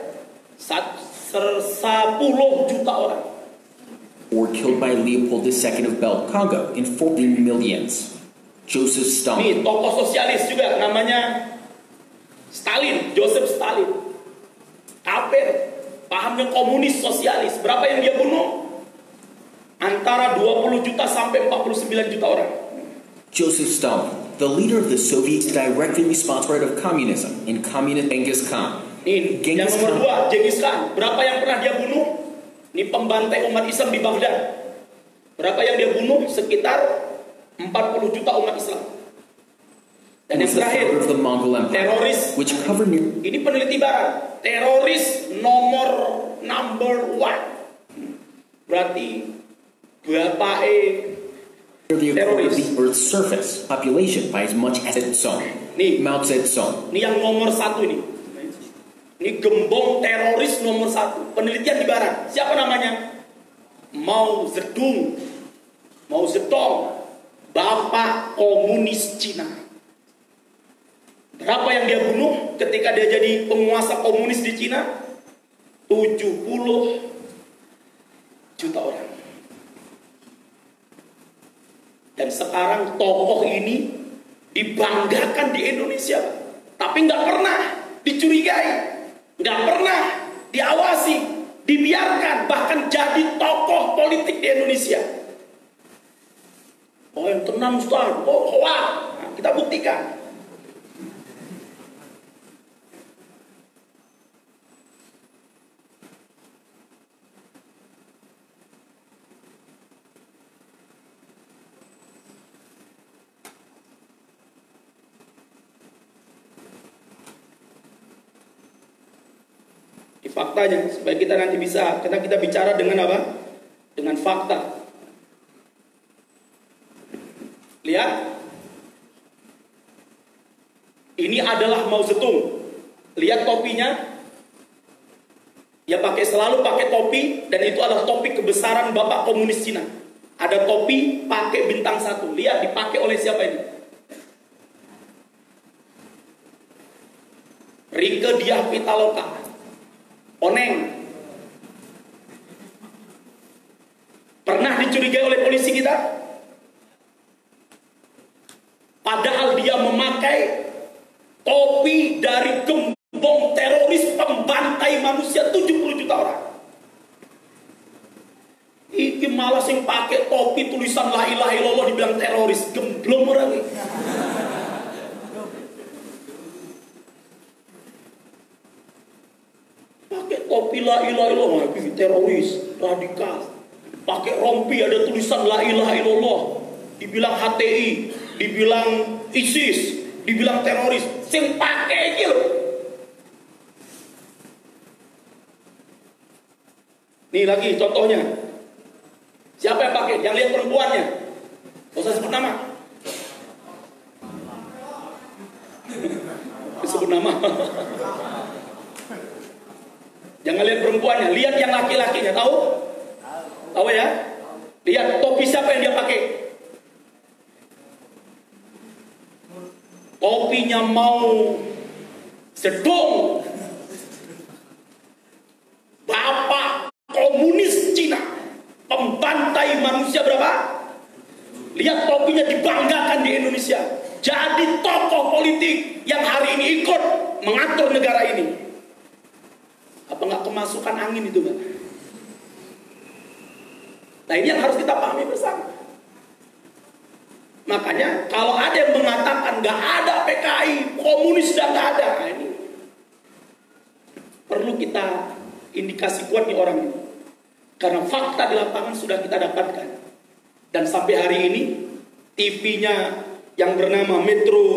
sepuluh juta orang. Or killed by Leopold the Second of Bel Congo in fourteen millions. Joseph Stalin. Nih, tokoh sosialis juga, namanya Stalin, Joseph Stalin. Kafir, pahamnya komunis sosialis. Berapa yang dia bunuh? Antara dua puluh juta sampai empat puluh sembilan juta orang. Joseph Stalin, the leader of the Soviets, directly responsible of communism in communist Genghis Khan. Ini yang nomor dua, Genghis Khan. Berapa yang pernah dia bunuh? Ini pembantai umat Islam di Baghdad. Berapa yang dia bunuh? Sekitar empat puluh juta umat Islam. Dan yang terakhir, teroris. Which covered near... Ini peneliti barat. Teroris nomor number one. Berarti berapa eh teroris? The Earth's surface population by as much as its own. Nih, Mao Zedong. Ini yang nomor satu ini. Ini gembong teroris nomor satu. Penelitian di barat. Siapa namanya? Mao Zedong. Mao Zedong. Bapak komunis Cina. Berapa yang dia bunuh ketika dia jadi penguasa komunis di Cina? tujuh puluh juta orang. Dan sekarang tokoh ini dibanggakan di Indonesia, tapi nggak pernah dicurigai, nggak pernah diawasi, dibiarkan, bahkan jadi tokoh politik di Indonesia. Oh, yang tenang Ustaz, oh wah, nah, kita buktikan. Faktanya, supaya kita nanti bisa, kita kita bicara dengan apa? Dengan fakta. Lihat, ini adalah Mao Zedong. Lihat topinya, dia pakai selalu pakai topi, dan itu adalah topi kebesaran Bapak Komunis Cina. Ada topi pakai bintang satu. Lihat dipakai oleh siapa ini? Rike Diah Pitaloka. Oneng. Pernah dicurigai oleh polisi kita? Padahal dia memakai topi dari gembong teroris pembantai manusia tujuh puluh juta orang. Iki malah sing pakai topi tulisan la ilaha illallah dibilang teroris, gemblong orang ini. Topi la ilaha illallah, teroris, radikal. Pakai rompi ada tulisan la ilaha illallah. Dibilang H T I, dibilang ISIS, dibilang teroris. Sing pakai iki lho. Nih lagi contohnya. Siapa yang pakai? Yang lihat perempuannya. Gak usah sebut nama. Sebut nama. Jangan lihat perempuannya, lihat yang laki-lakinya. Tahu? Tahu ya? Lihat topi siapa yang dia pakai. Topinya mau sedong. Bapak komunis Cina, pembantai manusia berapa? Lihat topinya dibanggakan di Indonesia. Jadi tokoh politik yang hari ini ikut mengatur negara ini. Apa nggak kemasukan angin itu, Mbak? Nah, ini yang harus kita pahami bersama. Makanya kalau ada yang mengatakan nggak ada P K I, komunis sudah nggak ada, nah, ini perlu kita indikasi kuat di orang ini. Karena fakta di lapangan sudah kita dapatkan. Dan sampai hari ini T V-nya yang bernama Metro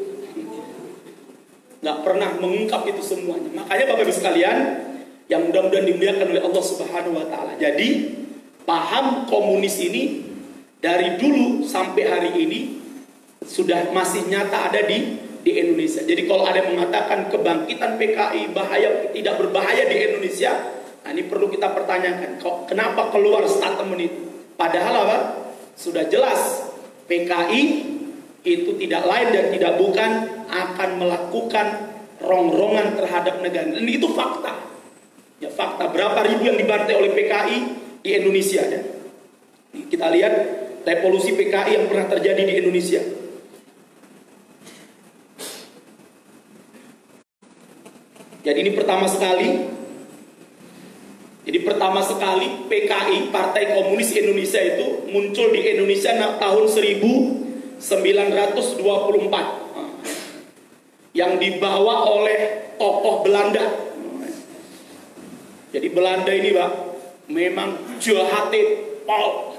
nggak pernah mengungkap itu semuanya. Makanya Bapak Ibu sekalian yang mudah-mudahan dimuliakan oleh Allah Subhanahu wa taala. Jadi paham komunis ini dari dulu sampai hari ini sudah masih nyata ada di di Indonesia. Jadi kalau ada yang mengatakan kebangkitan P K I bahaya, tidak berbahaya di Indonesia, nah ini perlu kita pertanyakan. Kenapa keluar statement itu? Padahal apa? Sudah jelas P K I itu tidak lain dan tidak bukan akan melakukan rongrongan terhadap negara. Dan itu fakta. Ya, fakta berapa ribu yang dibantai oleh P K I di Indonesia. Ya. Kita lihat revolusi P K I yang pernah terjadi di Indonesia. Jadi ini pertama sekali. Jadi pertama sekali P K I, Partai Komunis Indonesia itu muncul di Indonesia tahun seribu sembilan ratus dua puluh empat. Yang dibawa oleh tokoh Belanda. Jadi Belanda ini, Pak, memang jahat pol.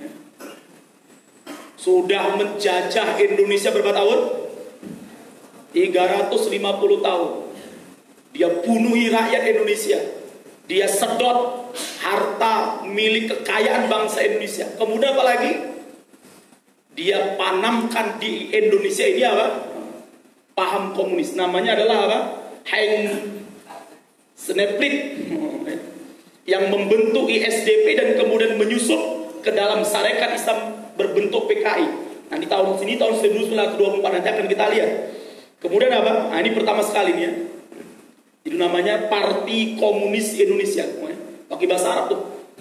Sudah menjajah Indonesia berapa tahun? tiga ratus lima puluh tahun. Dia bunuhi rakyat Indonesia. Dia sedot harta milik kekayaan bangsa Indonesia. Kemudian apa lagi? Dia panamkan di Indonesia ini apa? Paham komunis. Namanya adalah apa? Hein Sneplit, yang membentuk I S D P dan kemudian menyusup ke dalam Sarekat Islam berbentuk P K I. Nah, di tahun sini tahun seribu sembilan ratus dua puluh empat nanti akan kita lihat. Kemudian apa? Nah, ini pertama sekali nih ya. Itu namanya Parti Komunis Indonesia. Pakai bahasa Arab tuh.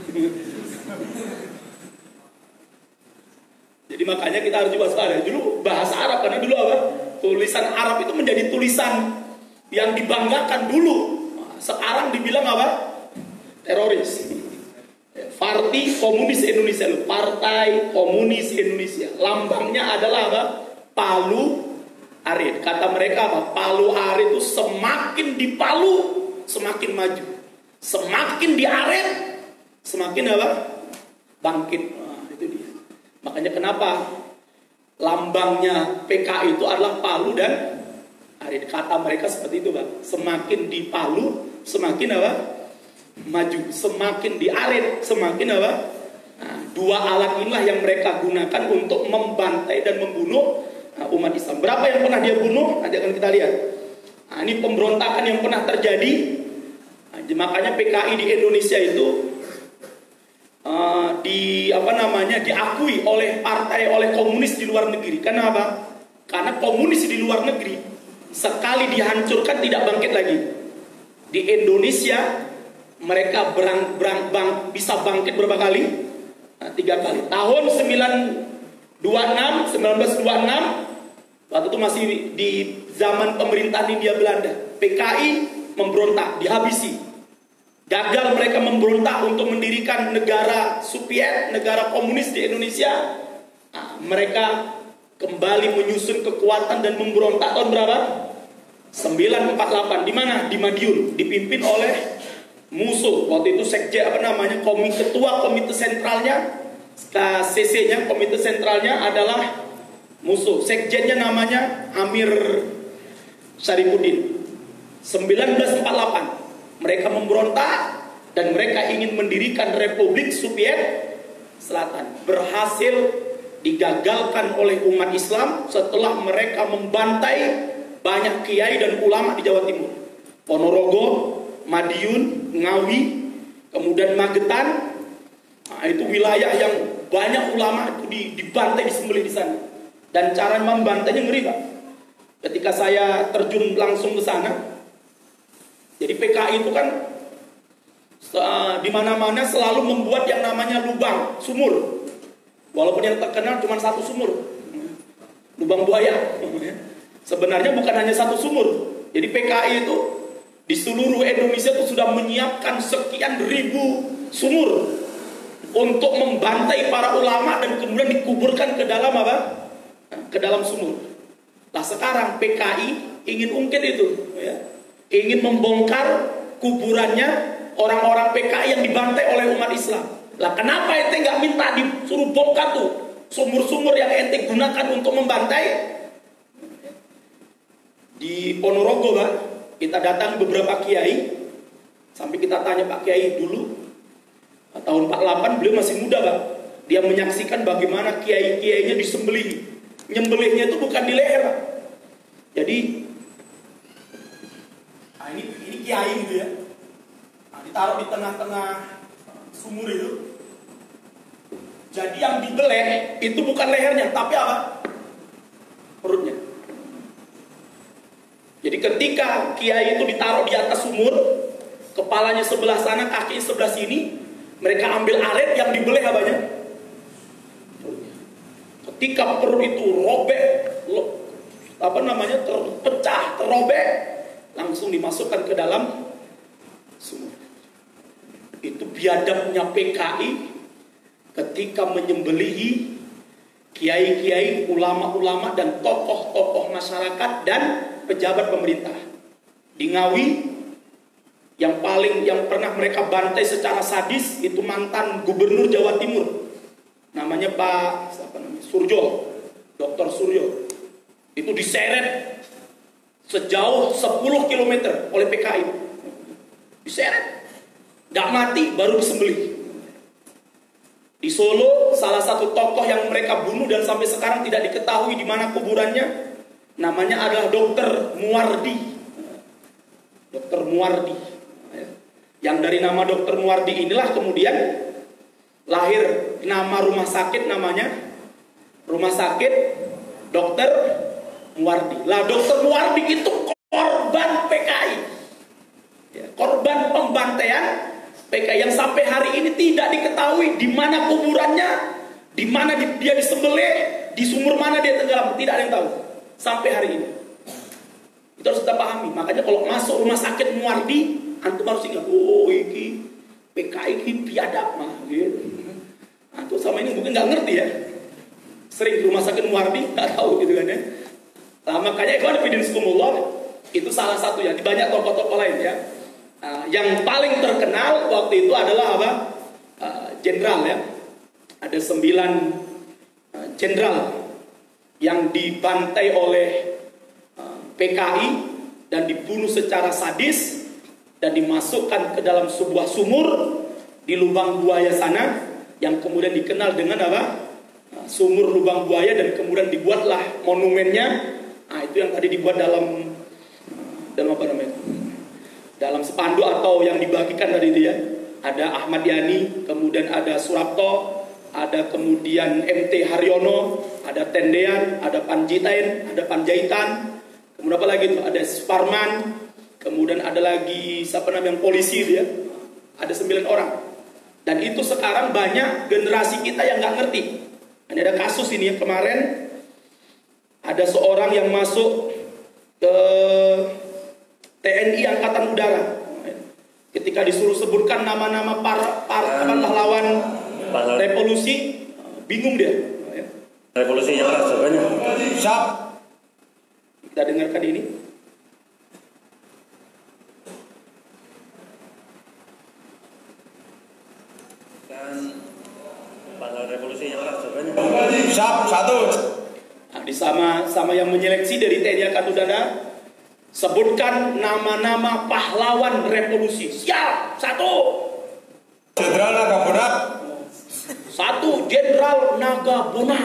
Jadi makanya kita harus juga sekarang dulu bahasa Arab, karena dulu apa? Tulisan Arab itu menjadi tulisan yang dibanggakan dulu. Sekarang dibilang apa? Teroris. Parti Komunis Indonesia, Partai Komunis Indonesia. Lambangnya adalah apa? Palu Arit. Kata mereka apa? Palu Arit itu semakin dipalu, semakin maju. Semakin diaret, semakin apa? Bangkit. Nah, itu dia. Makanya kenapa lambangnya P K I itu adalah palu dan arit. Kata mereka seperti itu, Pak. Semakin dipalu, semakin apa? Maju. Semakin diarit, semakin apa? Nah, dua alat inilah yang mereka gunakan untuk membantai dan membunuh nah, umat Islam. Berapa yang pernah dia bunuh? Nanti akan kita lihat. Nah, ini pemberontakan yang pernah terjadi. Nah, makanya P K I di Indonesia itu uh, di apa namanya diakui oleh partai, oleh komunis di luar negeri. Kenapa? Karena komunis di luar negeri sekali dihancurkan tidak bangkit lagi. Di Indonesia mereka berang, berang, bang, bisa bangkit berapa kali? Nah, tiga kali. Tahun sembilan belas dua puluh enam, sembilan belas dua puluh enam, waktu itu masih di zaman pemerintahan Hindia Belanda. P K I memberontak, dihabisi. Gagal mereka memberontak untuk mendirikan negara Soviet, negara komunis di Indonesia. Nah, mereka kembali menyusun kekuatan dan memberontak tahun berapa? sembilan empat delapan. Di mana? Di Madiun, dipimpin oleh musuh. Waktu itu sekjen apa namanya? Komite ketua komite sentralnya, K C C-nya, komite sentralnya adalah musuh. Sekjennya namanya Amir Syarifuddin. sembilan belas empat delapan. Mereka memberontak, dan mereka ingin mendirikan Republik Soviet Selatan. Berhasil digagalkan oleh umat Islam setelah mereka membantai banyak kiai dan ulama di Jawa Timur. Ponorogo, Madiun, Ngawi, kemudian Magetan. Nah, itu wilayah yang banyak ulama itu dibantai, disembelih di sana. Dan cara membantainya ngeri, Pak. Ketika saya terjun langsung ke sana, jadi P K I itu kan di mana-mana selalu membuat yang namanya lubang sumur. Walaupun yang terkenal cuma satu sumur, lubang buaya. Sebenarnya bukan hanya satu sumur. Jadi P K I itu di seluruh Indonesia itu sudah menyiapkan sekian ribu sumur untuk membantai para ulama dan kemudian dikuburkan ke dalam apa? Ke dalam sumur. Nah sekarang P K I ingin ungkit itu, ya. Ingin membongkar kuburannya orang-orang P K I yang dibantai oleh umat Islam. Lah kenapa ente nggak minta disuruh bongkar tuh sumur-sumur yang ente gunakan untuk membantai? Di Ponorogo, Pak, kita datang beberapa kiai, sampai kita tanya Pak Kiai dulu, tahun empat puluh delapan beliau masih muda, Pak. Dia menyaksikan bagaimana kiai-kiainya disembelih. Nyembelihnya itu bukan di leher, Pak. Jadi, nah ini, ini kiai gitu ya. Nah, ditaruh di tengah-tengah sumur itu. Jadi yang dibeleh itu bukan lehernya, tapi apa? Perutnya. Jadi ketika kiai itu ditaruh di atas sumur, kepalanya sebelah sana, kakinya sebelah sini, mereka ambil alet yang dibeleh apanya? Ketika perut itu robek, apa namanya, terpecah, terrobek, langsung dimasukkan ke dalam sumur. Itu biadabnya P K I ketika menyembelihi kiai-kiai, ulama-ulama dan tokoh-tokoh masyarakat dan pejabat pemerintah. Di Ngawi yang paling yang pernah mereka bantai secara sadis itu mantan gubernur Jawa Timur, namanya Pak siapa namanya? Suryo, Doktor Suryo. Itu diseret sejauh sepuluh kilometer oleh P K I. Diseret, nggak mati baru disembelih. Di Solo, salah satu tokoh yang mereka bunuh dan sampai sekarang tidak diketahui di mana kuburannya, namanya adalah Dokter Muwardi. Dokter Muwardi. Yang dari nama Dokter Muwardi inilah kemudian lahir nama rumah sakit, namanya Rumah Sakit Dokter Muwardi. Lah Dokter Muwardi itu korban P K I. Ya, korban pembantaian P K I yang sampai hari ini tidak diketahui di mana kuburannya, di mana dia disembelih, di sumur mana dia tenggelam, tidak ada yang tahu sampai hari ini. Itu harus kita pahami. Makanya kalau masuk Rumah Sakit Muwardi, antum harus ingat, oh ini P K I ini biadab mah, gitu. Antum sama ini mungkin nggak ngerti ya. Sering Rumah Sakit Muwardi nggak tahu gitu kan ya. Nah, makanya ikhwan fillah sekumullah itu salah satu ya. Di banyak tokoh-tokoh lain ya. Uh, yang paling terkenal waktu itu adalah apa? Jenderal uh, ya. Ada sembilan jenderal uh, yang dibantai oleh uh, P K I dan dibunuh secara sadis dan dimasukkan ke dalam sebuah sumur di lubang buaya sana yang kemudian dikenal dengan apa? Uh, sumur lubang buaya, dan kemudian dibuatlah monumennya. Nah, itu yang tadi dibuat dalam dalam apa namanya? Dalam spanduk atau yang dibagikan tadi itu ya. Ada Ahmad Yani, kemudian ada Surapto, ada kemudian M T Haryono, ada Tendean, ada Panjitain, ada Panjaitan, kemudian apa lagi itu? Ada Suparman, kemudian ada lagi siapa namanya yang polisi itu ya. Ada sembilan orang. Dan itu sekarang banyak generasi kita yang nggak ngerti. Dan ada kasus ini yang kemarin ada seorang yang masuk ke T N I Angkatan Udara. Ketika disuruh sebutkan nama-nama para, para pahlawan revolusi, bingung dia. Revolusi yang keras sebenarnya. Siap. Kita dengarkan ini. Dan pahlawan revolusi yang keras sebenarnya. Siap, satu. Nah, di sama sama yang menyeleksi dari T N I Angkatan Udara. Sebutkan nama-nama pahlawan revolusi. Siap, satu. Jenderal Nagabonar. Satu, Jenderal Nagabonar.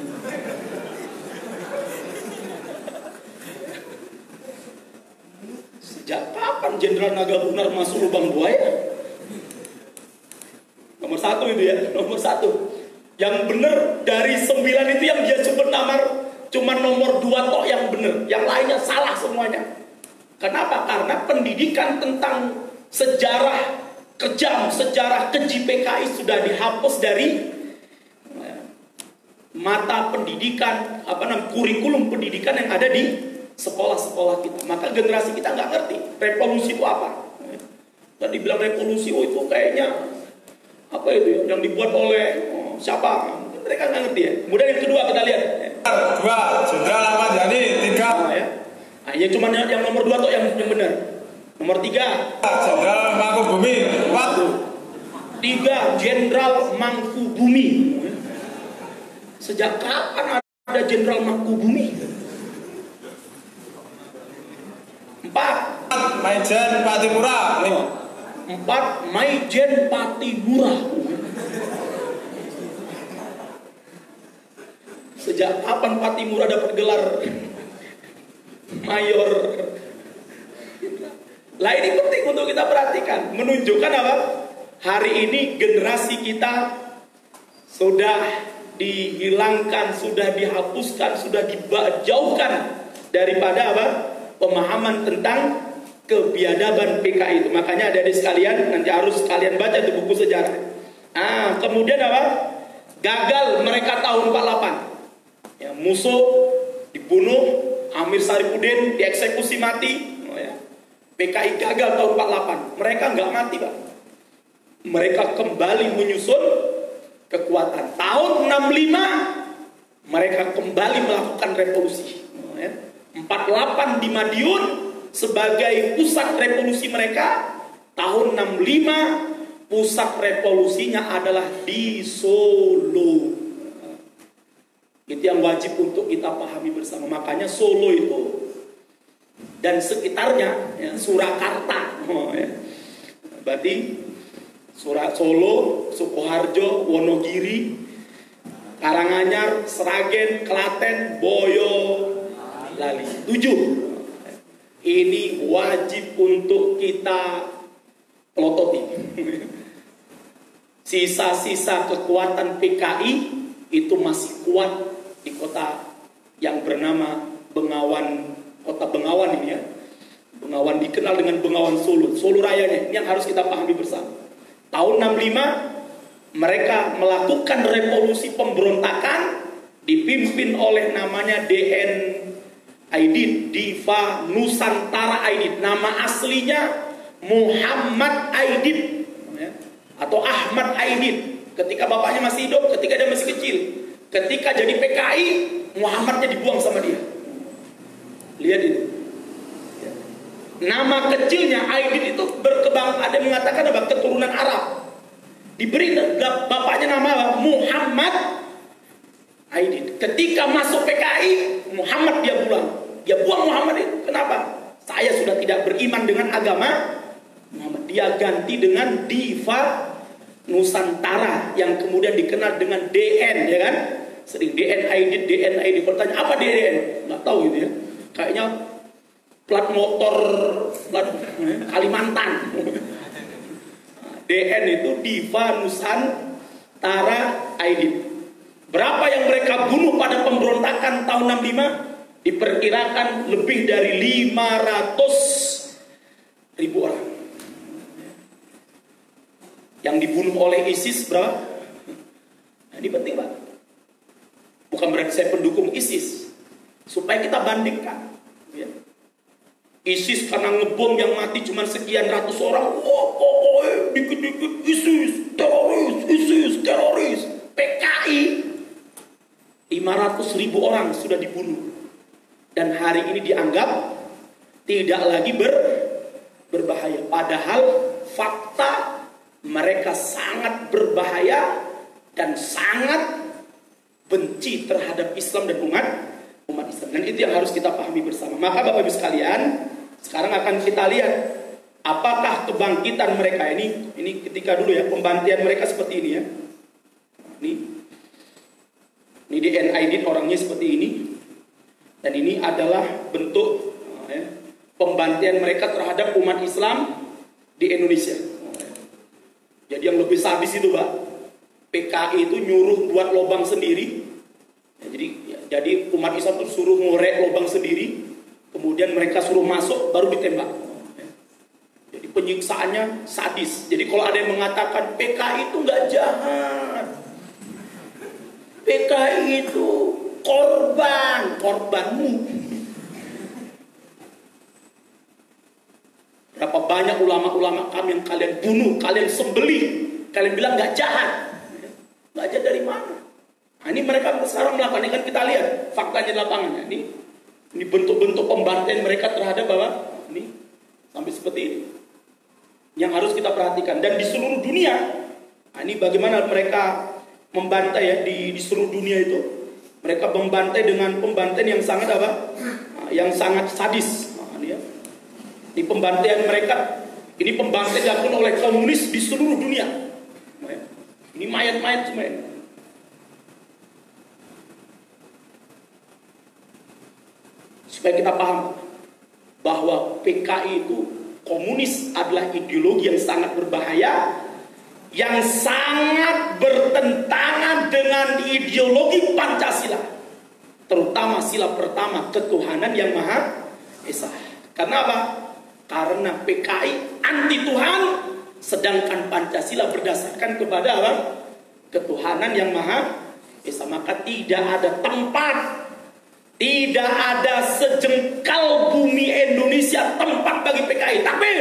Sejak kapan Jenderal Nagabonar masuk lubang buaya? Nomor satu itu ya, nomor satu. Yang benar dari sembilan itu yang dia sebut nama, cuma nomor dua tok yang benar, yang lainnya salah semuanya. Kenapa? Karena pendidikan tentang sejarah kejam, sejarah keji P K I sudah dihapus dari mata pendidikan, apa namanya, kurikulum pendidikan yang ada di sekolah-sekolah kita. Maka generasi kita nggak ngerti revolusi itu apa. Dan dibilang revolusi, oh itu kayaknya apa itu ya, yang dibuat oleh oh, siapa? Mereka nggak ngerti ya. Kemudian yang kedua kita lihat. Dua, Jenderal Ahmad Yani. Tiga. Nah, ya. Nah, ya cuma yang nomor dua tuh yang yang benar. Nomor tiga, Jenderal Mangkubumi. Empat. Tiga, Jenderal Mangkubumi. Sejak kapan ada Jenderal Mangkubumi? Empat, Maijen Patimura. oh. Empat, Maijen Patimura. Sejak kapan Patimura dapat gelar mayor? Lah ini penting untuk kita perhatikan, menunjukkan apa? Hari ini generasi kita sudah dihilangkan, sudah dihapuskan, sudah dijauhkan daripada apa? Pemahaman tentang kebiadaban P K I itu. Makanya adik-adik sekalian nanti harus kalian baca di buku sejarah. Ah, kemudian apa? Gagal mereka tahun empat puluh delapan. Ya, musuh dibunuh, Amir Saripudin dieksekusi mati. Oh, ya. P K I gagal tahun empat puluh delapan. Mereka nggak mati, Pak. Mereka kembali menyusun kekuatan. Tahun enam puluh lima mereka kembali melakukan revolusi. Oh, ya. empat puluh delapan di Madiun sebagai pusat revolusi mereka. Tahun enam puluh lima pusat revolusinya adalah di Solo. Itu yang wajib untuk kita pahami bersama. Makanya Solo itu dan sekitarnya, ya, Surakarta, oh, ya. Berarti Surat Solo, Sukoharjo, Wonogiri, Karanganyar, Sragen, Klaten, Boyolali. Tujuh. Ini wajib untuk kita pelototi. Sisa-sisa kekuatan P K I itu masih kuat di kota yang bernama Bengawan, kota Bengawan ini ya. Bengawan dikenal dengan Bengawan Solo, Solo Rayanya. Ini yang harus kita pahami bersama. Tahun enam puluh lima mereka melakukan revolusi pemberontakan dipimpin oleh namanya D N Aidit, Diva Nusantara Aidit. Nama aslinya Muhammad Aidit, ya, atau Ahmad Aidit. Ketika bapaknya masih hidup, ketika dia masih kecil. Ketika jadi P K I, Muhammadnya dibuang sama dia. Lihat itu. Ya. Nama kecilnya Aidit itu berkembang, ada yang mengatakan apa? Keturunan Arab. Diberi bapaknya nama Muhammad Aidit. Ketika masuk P K I, Muhammad dia buang. Dia buang Muhammad itu. Kenapa? Saya sudah tidak beriman dengan agama Muhammad. Dia ganti dengan Diva Nusantara yang kemudian dikenal dengan D N, ya kan? Sering D N Aidit, D N Aidit. Bertanya apa D N? Nggak tahu gitu ya. Kayaknya plat motor plat Kalimantan. D N itu Diva Nusantara Aidit. Berapa yang mereka bunuh pada pemberontakan tahun enam puluh lima? Diperkirakan lebih dari lima ratus ribu orang. Yang dibunuh oleh ISIS berapa? Nah, ini penting, Pak. Bukan berarti saya pendukung ISIS. Supaya kita bandingkan, ya. ISIS karena ngebom yang mati cuma sekian ratus orang. Oh, pokoknya dikit-dikit ISIS, teroris, ISIS, teroris. P K I lima ratus ribu orang sudah dibunuh. Dan hari ini dianggap tidak lagi ber, berbahaya. Padahal fakta mereka sangat berbahaya dan sangat benci terhadap Islam dan umat umat Islam. Dan itu yang harus kita pahami bersama. Maka Bapak Ibu sekalian, sekarang akan kita lihat apakah kebangkitan mereka ini, ini ketika dulu ya, pembantian mereka seperti ini ya. Ini, ini di N I D orangnya seperti ini. Dan ini adalah bentuk ya, pembantian mereka terhadap umat Islam di Indonesia. Jadi yang lebih sadis itu Pak, P K I itu nyuruh buat lubang sendiri. Ya, jadi, ya, jadi umat Islam itu suruh ngorek lubang sendiri, kemudian mereka suruh masuk baru ditembak. Ya. Jadi penyiksaannya sadis. Jadi kalau ada yang mengatakan P K I itu nggak jahat, P K I itu korban, korbanmu. Berapa banyak ulama-ulama kami yang kalian bunuh, kalian sembelih, kalian bilang nggak jahat. Nggak jahat dari mana? Nah, ini mereka sekarang melakukan, ini kan kita lihat faktanya di lapangannya. Ini, ini bentuk-bentuk pembantaian mereka terhadap bahwa ini sampai seperti ini. Yang harus kita perhatikan. Dan di seluruh dunia, nah, ini bagaimana mereka membantai ya di, di seluruh dunia itu. Mereka membantai dengan pembantaian yang sangat apa? Nah, yang sangat sadis. Nah, ini ya. Ini pembantaian mereka, ini pembantaian dilakukan oleh komunis di seluruh dunia. Ini mayat-mayat semua ini. Supaya kita paham bahwa P K I itu, komunis adalah ideologi yang sangat berbahaya, yang sangat bertentangan dengan ideologi Pancasila, terutama sila pertama, ketuhanan yang Maha Esa. Karena apa? Karena P K I anti Tuhan, sedangkan Pancasila berdasarkan kepada apa? Ketuhanan yang Maha Esa. Maka tidak ada tempat, tidak ada sejengkal bumi Indonesia tempat bagi P K I. Takbir!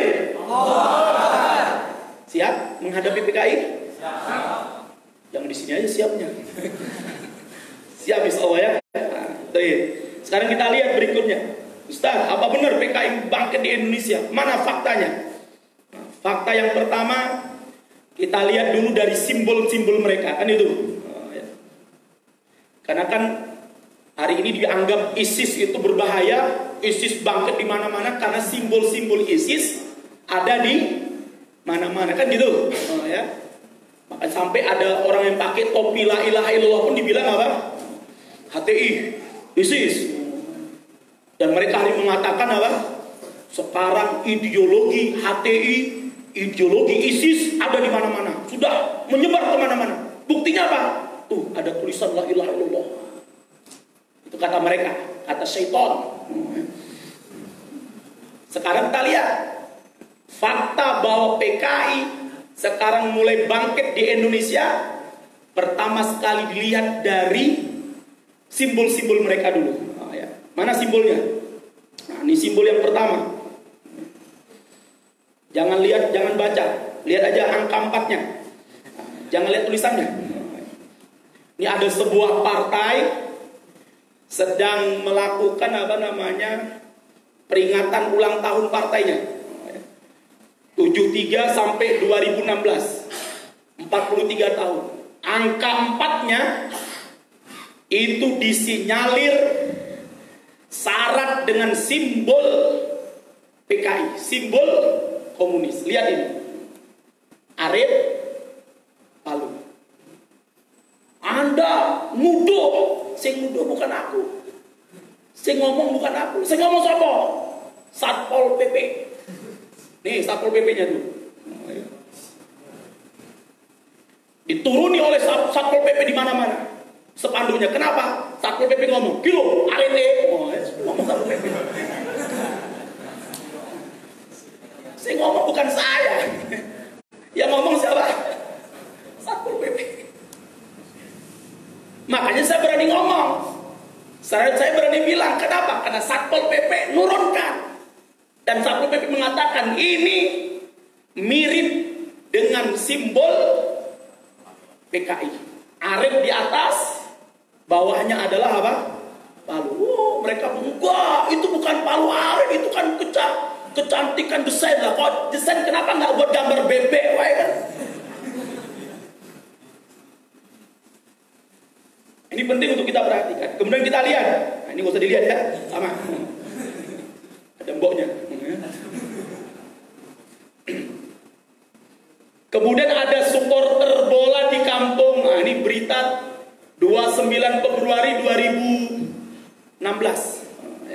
Siap menghadapi P K I? Siap. Yang di sini aja siapnya. Siap insya Allah ya. Nah, sekarang kita lihat berikutnya. Ustaz, apa benar P K I bangkit di Indonesia? Mana faktanya? Nah, fakta yang pertama, kita lihat dulu dari simbol-simbol mereka, kan itu. Oh, ya. Karena kan hari ini dianggap ISIS itu berbahaya, ISIS bangkit di mana-mana karena simbol-simbol ISIS ada di mana-mana, kan gitu. Oh, ya. Maka sampai ada orang yang pakai topi la ilaha illallah pun dibilang apa? H T I, ISIS. Dan mereka hari mengatakan apa? Sekarang ideologi H T I, ideologi ISIS ada di mana-mana, sudah menyebar kemana-mana. Buktinya apa? Tuh ada tulisan la ilaha illallah. Itu kata mereka, kata syaitan. Sekarang kita lihat fakta bahwa P K I sekarang mulai bangkit di Indonesia. Pertama sekali dilihat dari simbol-simbol mereka dulu. Oh, ya. Mana simbolnya? Nah, ini simbol yang pertama. Jangan lihat, jangan baca, lihat aja angka empatnya. Jangan lihat tulisannya. Ini ada sebuah partai sedang melakukan apa namanya peringatan ulang tahun partainya. tujuh puluh tiga sampai dua ribu enam belas, empat puluh tiga tahun. Angka empatnya itu disinyalir syarat dengan simbol P K I, simbol komunis. Lihat ini, Arif Palu. Anda nuduh, sing nuduh bukan aku, sing ngomong bukan aku, sing ngomong siapa? Satpol P P. Nih Satpol P P-nya tuh. Dituruni oleh Satpol P P di mana-mana. Sepandunya. Kenapa? Satpol P P ngomong, "Kilo, arete." Oh, ngomong Satpol P P. Saya ngomong bukan saya. Yang ngomong siapa? Satpol P P. Makanya saya berani ngomong. Saya, saya berani bilang, kenapa? Karena Satpol P P nurunkan. Dan Satpol P P mengatakan ini mirip dengan simbol P K I. Arif di atas, bawahnya adalah apa? Palu. Oh, mereka enggak, itu bukan Palu Arif, itu kan keca kecantikan desain lah. Kok desain kenapa nggak buat gambar bebek, wae kan? Ini penting untuk kita perhatikan. Kemudian kita lihat, nah, ini nggak usah dilihat ya, sama. Ada mboknya. Kemudian ada supporter bola di kampung. Nah, ini berita dua puluh sembilan Februari dua ribu enam belas.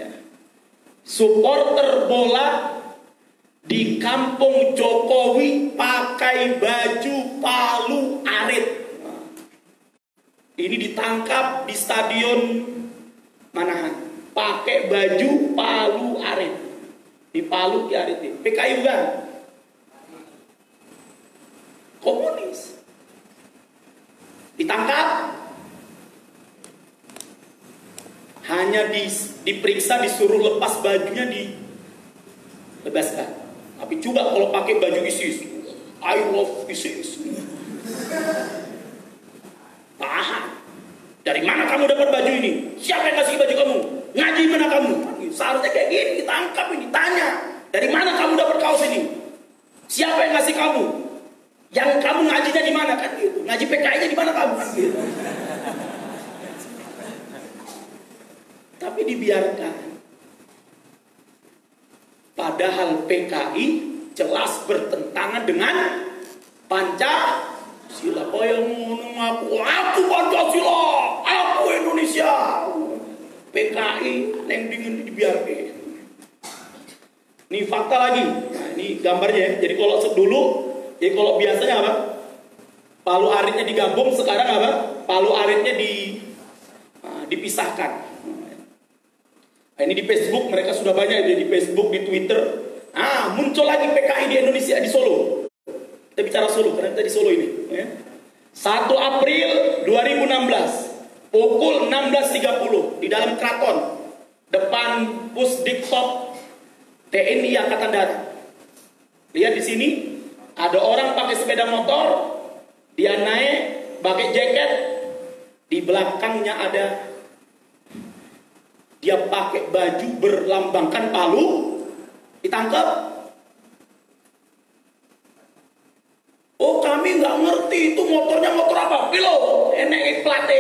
Supporter bola di kampung Jokowi pakai baju palu arit. Ini ditangkap di stadion Manahan. Pakai baju palu arit. Di Palu di arit. P K I bukan? Komunis. Ditangkap. Hanya di, diperiksa, disuruh lepas bajunya, dilebaskan. Tapi juga kalau pakai baju ISIS, I love ISIS. Tahan. Dari mana kamu dapat baju ini? Siapa yang kasih baju kamu? Ngaji mana kamu? Seharusnya kayak gini, ditangkap ini, tanya. Dari mana kamu dapat kaos ini? Siapa yang kasih kamu? Yang kamu ngajinya di mana kan gitu? Ngaji P K I-nya di mana kamu kan gitu? Tapi dibiarkan. Padahal P K I jelas bertentangan dengan Pancasila. Oh yang ngomong aku, aku Pancasila, aku Indonesia. P K I yang dingin dibiarkan. Ini fakta lagi. Nah, ini gambarnya ya. Jadi kalau dulu, jadi kalau biasanya apa? Palu aritnya digabung, sekarang apa? Palu aritnya di nah, dipisahkan. Nah, ini di Facebook, mereka sudah banyak di Facebook, di Twitter. Ah, muncul lagi P K I di Indonesia, di Solo. Kita bicara Solo, karena kita di Solo ini. Ya. satu April dua ribu enam belas, pukul enam belas tiga puluh, di dalam keraton, depan Pusdikpop T N I Angkatan Darat. Lihat di sini, ada orang pakai sepeda motor, dia naik, pakai jaket, di belakangnya ada dia pakai baju berlambangkan palu, ditangkap. Oh kami nggak ngerti itu motornya motor apa, pilo, enek plate,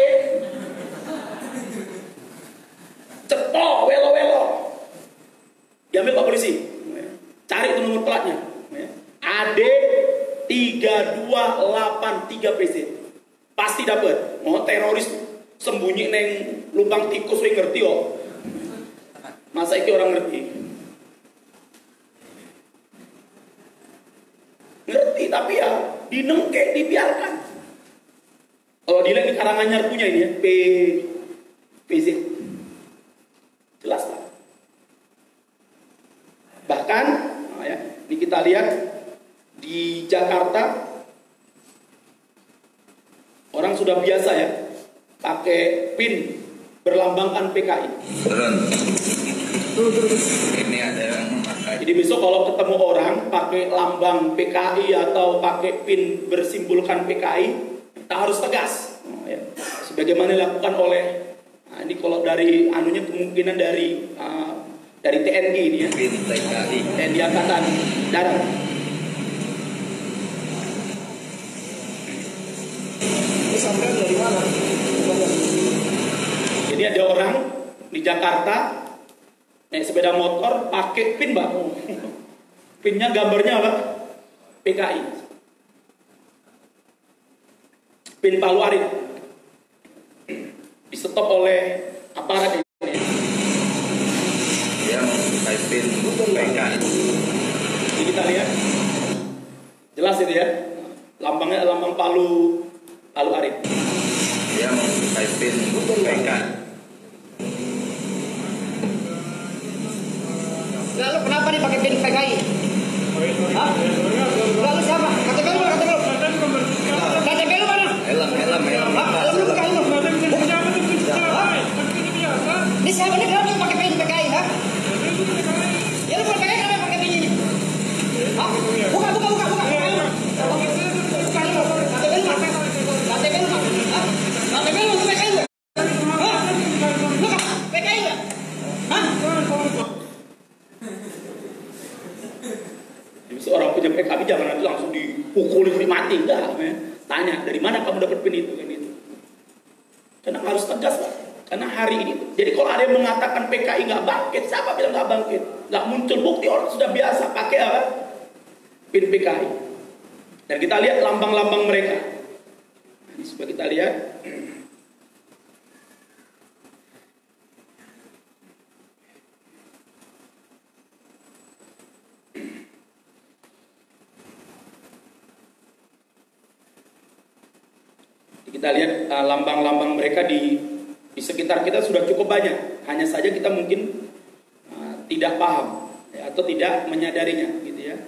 cepo, welo welo, diambil Pak Polisi, cari itu nomor platnya, A D tiga dua delapan tiga P Z, pasti dapat. Mau teroris sembunyi neng lubang tikus, we ngerti oh. Masa itu orang ngerti? Ngerti tapi ya dinengke, dibiarkan. Kalau dilihat di Karanganyar punya ini ya, P P Z. Jelas lah. Bahkan nah ya, ini kita lihat di Jakarta orang sudah biasa ya pakai pin berlambangkan P K I. Ini ada yang memakai. Jadi besok kalau ketemu orang pakai lambang P K I atau pakai pin bersimbolkan P K I, kita harus tegas. Oh, ya. Sebagaimana dilakukan oleh, nah ini kalau dari anunya kemungkinan dari uh, dari T N I ini ya. Pin T K I. T N I Angkatan Darat. Ini sampai dari mana? Jadi ada orang di Jakarta naik sepeda motor pakai pin mbak, pinnya gambarnya apa? P K I, pin Palu Arit, di stop oleh aparat ini. Dia mau pakai pin P K I. Jadi kita lihat, jelas itu ya, lambangnya lambang Palu Palu Arit. Dia mau pakai pin P K I. Lalu kenapa dipakai pin P K I? Hah? Lalu siapa? K T P lu mana? K T P lu? K T P lu mana? Helm, helm, helm. Hah? Helm lu pakai helm? Hah? Ini siapa nih kenapa pakai pin P K I? Hah? Ya lu pakai kenapa pakai pin ini? Hah? Buka, buka, buka, buka. Buka helm. K T P lu mana? K T P lu mana? Hah? K T P lu P K I lu? Hah? Lu P K I lu? Hah? Seorang punya P K I jangan nanti langsung dipukuli mati, enggak. Ya. Tanya dari mana kamu dapat pin itu, kan itu. Karena harus tegas lah. Karena hari ini, jadi kalau ada yang mengatakan P K I nggak bangkit, siapa bilang nggak bangkit? Nggak muncul bukti, orang sudah biasa pakai apa? Pin P K I. Dan kita lihat lambang-lambang mereka. Ini coba kita lihat. Kita lihat uh, lambang-lambang mereka di di sekitar kita sudah cukup banyak. Hanya saja kita mungkin uh, tidak paham ya, atau tidak menyadarinya, gitu ya.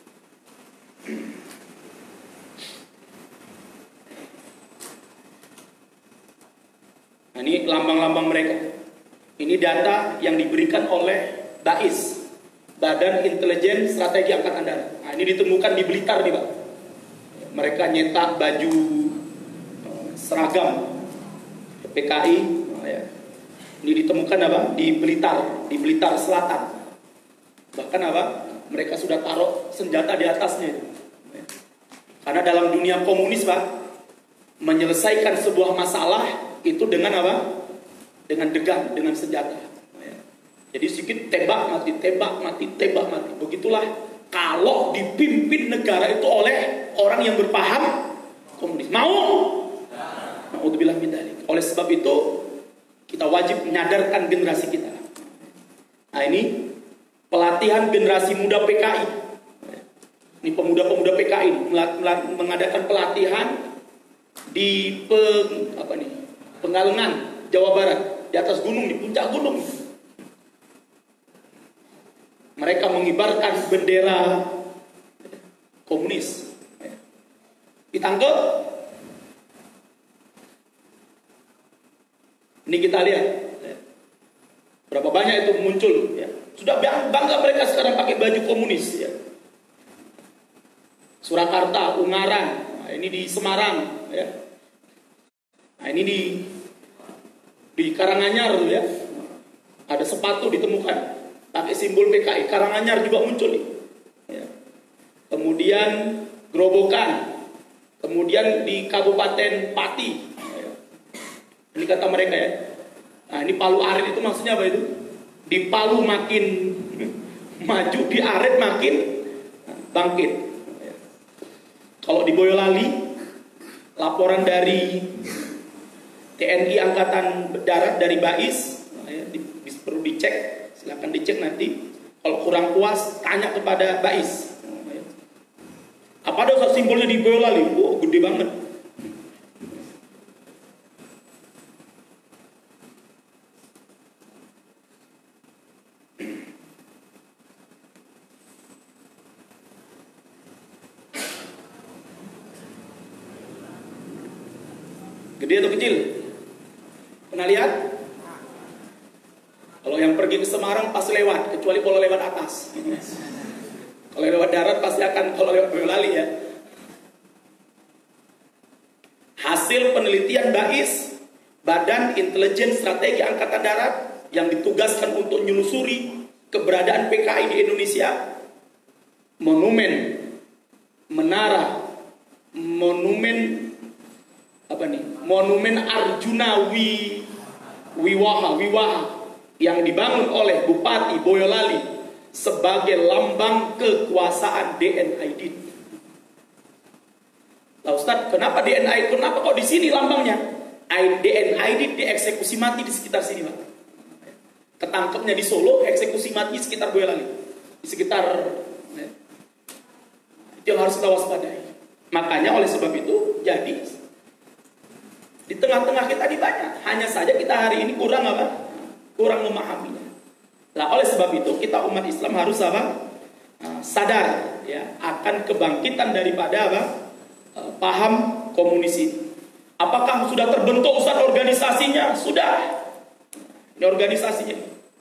Nah, ini lambang-lambang mereka. Ini data yang diberikan oleh B A I S, Badan Intelijen Strategi Angkatan Darat. Nah, ini ditemukan di Blitar nih, Pak. Mereka nyetak baju seragam P K I. Nah, ya. Ini ditemukan apa? Di Blitar, di Blitar Selatan. Bahkan apa? Mereka sudah taruh senjata di atasnya. Karena dalam dunia komunis, Pak, menyelesaikan sebuah masalah itu dengan apa? Dengan degan, dengan senjata. Jadi sedikit tembak mati, tembak mati, tembak mati. Begitulah kalau dipimpin negara itu oleh orang yang berpaham komunis. Mau? Na'udzubillah min dzalik. Oleh sebab itu kita wajib menyadarkan generasi kita. Nah, ini pelatihan generasi muda P K I. Ini pemuda-pemuda P K I mengadakan pelatihan di peng, apa nih? Pengalengan, Jawa Barat, di atas gunung, di puncak gunung. Mereka mengibarkan bendera komunis. Ditangkap. Ini kita lihat berapa banyak itu muncul ya. Sudah bangga mereka sekarang pakai baju komunis ya. Surakarta, Ungaran, nah, ini di Semarang ya. Nah, ini di di Karanganyar ya. Ada sepatu ditemukan pakai simbol P K I. Karanganyar juga muncul ya. Kemudian Grobogan, kemudian di Kabupaten Pati ya. Ini kata mereka ya. Nah, ini Palu Arit itu maksudnya apa itu? Di Palu makin maju, di Arit makin bangkit. Kalau di Boyolali, laporan dari T N I Angkatan Darat dari B A I S, nah ya, di, perlu dicek, silakan dicek nanti. Kalau kurang puas, tanya kepada B A I S. Nah, ya. Apa ada simbolnya di Boyolali? Oh, gede banget. Gede atau kecil? Pernah lihat? Kalau yang pergi ke Semarang pasti lewat, kecuali kalau lewat atas. Kalau lewat darat pasti akan, kalau lewat Boyolali ya. Hasil penelitian B A I S, Badan Intelijen Strategi Angkatan Darat, yang ditugaskan untuk menelusuri keberadaan P K I di Indonesia, monumen, menara, monumen apa nih? Monumen Arjuna Wi Wiwaha Wiwaha yang dibangun oleh Bupati Boyolali sebagai lambang kekuasaan D N I D. Lah Ustaz, kenapa D N I? Kenapa kok di sini lambangnya? D N I D dieksekusi mati di sekitar sini, Pak. Ketangkepnya di Solo, eksekusi mati di sekitar Boyolali, di sekitar ya. Itu yang harus kita waspadai. Makanya oleh sebab itu jadi di tengah-tengah kita di banyak. Hanya saja kita hari ini kurang apa? Kurang memahaminya. Nah, oleh sebab itu kita umat Islam harus apa? Sadar ya akan kebangkitan daripada apa? Paham komunis ini. Apakah sudah terbentuk Ustaz organisasinya? Sudah. Ini organisasinya.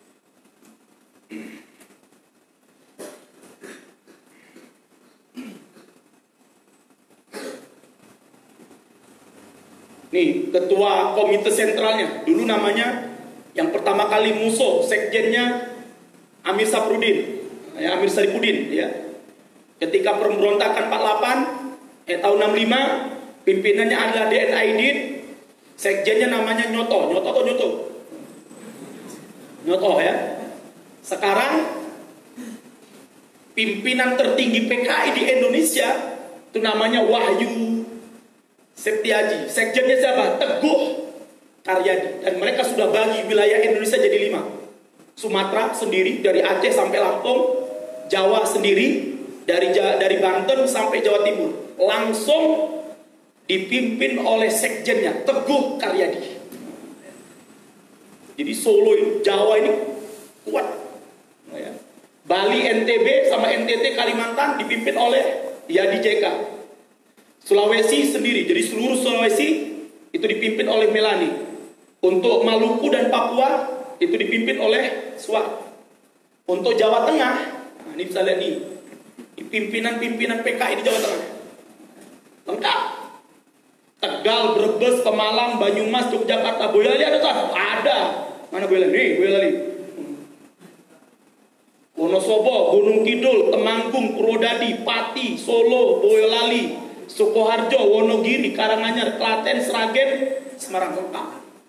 Nih, ketua komite sentralnya dulu namanya yang pertama kali musuh sekjennya Amir Saprudin, ya, Amir Saripudin, ya. Ketika pemberontakan empat puluh delapan, eh tahun enam puluh lima, pimpinannya adalah D N I D, sekjennya namanya Nyoto, Nyoto atau Nyoto, Nyoto ya. Sekarang pimpinan tertinggi P K I di Indonesia Itu namanya Wahyu Septiaji. Sekjennya siapa? Teguh Karyadi. Dan mereka sudah bagi wilayah Indonesia jadi lima. Sumatera sendiri dari Aceh sampai Lampung, Jawa sendiri dari dari Banten sampai Jawa Timur. Langsung dipimpin oleh sekjennya Teguh Karyadi. Jadi Solo ini, Jawa ini kuat. Bali, N T B sama N T T Kalimantan dipimpin oleh Yadi J K. Sulawesi sendiri, jadi seluruh Sulawesi itu dipimpin oleh Melani. Untuk Maluku dan Papua itu dipimpin oleh Suat. Untuk Jawa Tengah, nah ini bisa lihat nih, pimpinan-pimpinan P K I di Jawa Tengah lengkap. Tegal, Brebes, Pemalang, Banyumas, Yogyakarta. Boyolali ada tak? Ada. Mana Boyolali? Nih, Boyolali. Wonosobo, Gunung Kidul, Temanggung, Purwodadi, Pati, Solo, Boyolali, Sukoharjo, Wonogiri, Karanganyar, Klaten, Sragen, Semarang lengkap.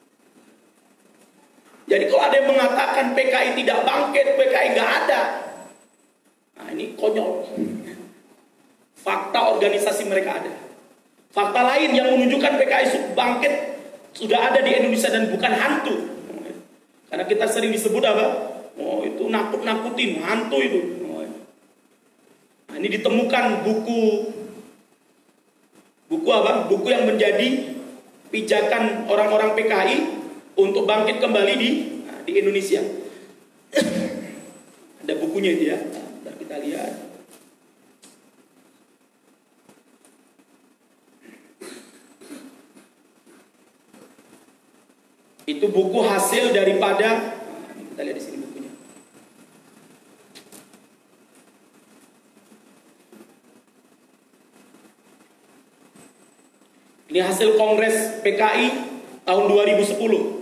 Jadi kalau ada yang mengatakan P K I tidak bangkit, P K I nggak ada, nah ini konyol. Fakta organisasi mereka ada. Fakta lain yang menunjukkan P K I bangkit sudah ada di Indonesia dan bukan hantu. Karena kita sering disebut apa? Oh itu nakut-nakutin, hantu itu. Nah, ini ditemukan buku buku apa? Buku yang menjadi pijakan orang-orang P K I untuk bangkit kembali di nah, di Indonesia. Ada bukunya itu ya. Nah, kita lihat. Itu buku hasil daripada, kita lihat di sini bukunya. Ini hasil Kongres P K I tahun dua ribu sepuluh.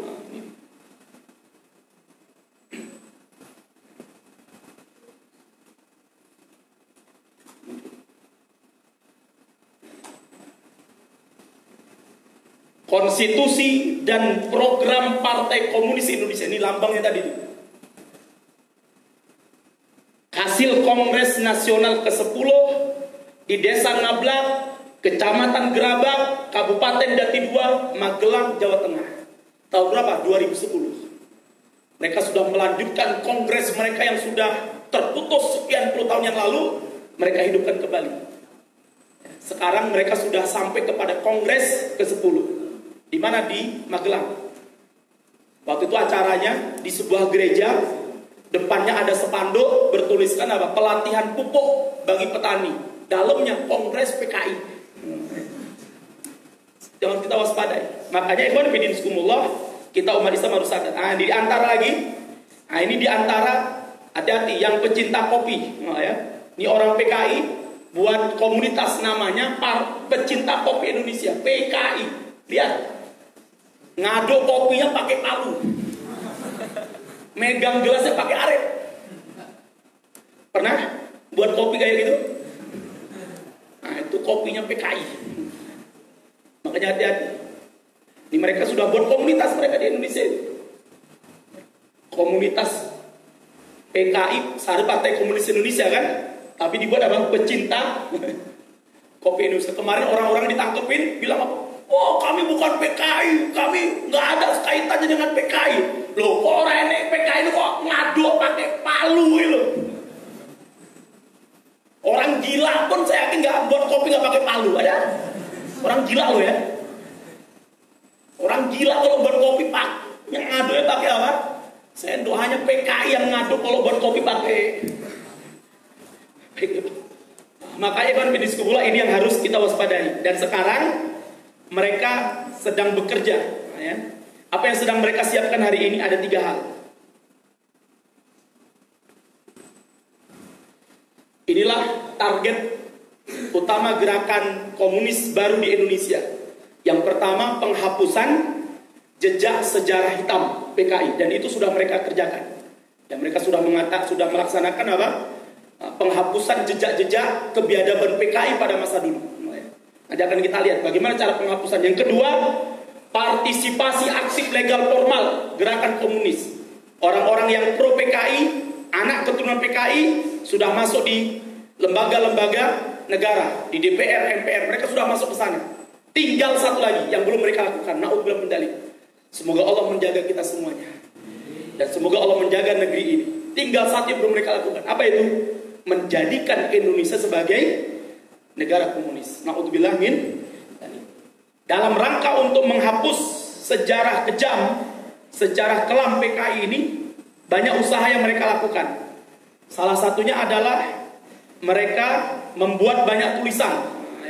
Konstitusi dan program Partai Komunis Indonesia, ini lambangnya tadi itu. Hasil Kongres Nasional ke sepuluh di Desa Ngablak, Kecamatan Gerabak, Kabupaten Jati Dua, Magelang, Jawa Tengah. Tahun berapa? dua ribu sepuluh. Mereka sudah melanjutkan kongres mereka yang sudah terputus sekian puluh tahun yang lalu, mereka hidupkan kembali. Sekarang mereka sudah sampai kepada kongres ke sepuluh. Di mana? Di Magelang. Waktu itu acaranya di sebuah gereja, depannya ada spanduk bertuliskan apa? Pelatihan pupuk bagi petani. Dalamnya Kongres P K I. Jangan kita waspadai. Makanya ikhwan fillah sekumullah, kita umat Islam harus sadar. Nah, di antara lagi, nah ini di antara hati-hati yang pecinta kopi, nah, ya. Ini orang P K I buat komunitas namanya Par Pecinta Kopi Indonesia, P K I. Lihat. Ngaduk kopinya pakai palu, megang gelasnya pakai arit. Pernah buat kopi kayak gitu? Nah itu kopinya P K I. Makanya hati-hati. Ini mereka sudah buat komunitas mereka di Indonesia. Komunitas P K I, Sari Partai Komunis Indonesia kan? Tapi dibuat apa? Pecinta Kopi Indonesia. Kemarin orang-orang ditangkepin bilang apa? Oh kami bukan P K I, kami nggak ada kaitannya dengan P K I. Loh kok orang ini P K I itu kok ngaduk pakai palu itu? Orang gila pun saya yakin nggak buat kopi nggak pakai palu, ada? Orang gila loh ya. Orang gila kalau buat kopi pak, yang ngaduknya pakai apa? Sendok. Hanya P K I yang ngaduk kalau buat kopi pakai. Makanya kan medis kubula ini yang harus kita waspadai. Dan sekarang mereka sedang bekerja, ya. Apa yang sedang mereka siapkan hari ini ada tiga hal. Inilah target utama gerakan komunis baru di Indonesia. Yang pertama, penghapusan jejak sejarah hitam P K I, dan itu sudah mereka kerjakan. Dan mereka sudah mengatakan, sudah melaksanakan apa? Penghapusan jejak-jejak kebiadaban P K I pada masa dulu. Nanti akan kita lihat bagaimana cara penghapusan. Yang kedua, partisipasi aktif legal formal gerakan komunis. Orang-orang yang pro P K I, anak keturunan P K I sudah masuk di lembaga-lembaga negara, di D P R, M P R, mereka sudah masuk ke sana. Tinggal satu lagi yang belum mereka lakukan, na'udzubillah min dzalik. Semoga Allah menjaga kita semuanya. Dan semoga Allah menjaga negeri ini. Tinggal satu yang belum mereka lakukan. Apa itu? Menjadikan Indonesia sebagai negara komunis. Na'udzubillah min dzalik. Dalam rangka untuk menghapus sejarah kejam, sejarah kelam P K I ini, banyak usaha yang mereka lakukan. Salah satunya adalah mereka membuat banyak tulisan.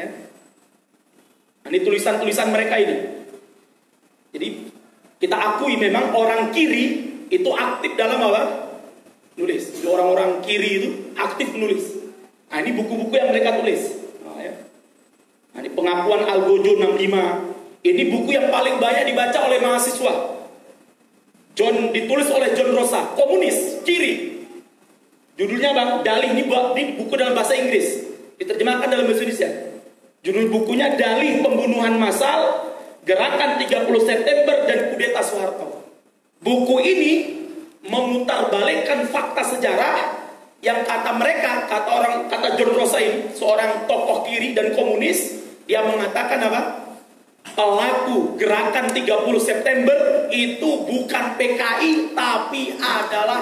Nah, ini tulisan-tulisan mereka ini. Jadi kita akui memang orang kiri itu aktif dalam apa? Nulis. Orang-orang kiri itu aktif nulis. Nah, ini buku-buku yang mereka tulis. Nah, ya. Nah, ini pengakuan Algojo enam puluh lima. Ini buku yang paling banyak dibaca oleh mahasiswa. John ditulis oleh John Rosa, komunis, kiri. Judulnya bang, dalih ini, ini buku dalam bahasa Inggris, diterjemahkan dalam bahasa Indonesia. Judul bukunya Dalih Pembunuhan Massal, Gerakan tiga puluh September dan Kudeta Soeharto. Buku ini memutarbalikkan fakta sejarah yang kata mereka, kata orang, kata John Rosa ini, seorang tokoh kiri dan komunis, dia mengatakan apa? Pelaku Gerakan tiga puluh September itu bukan P K I tapi adalah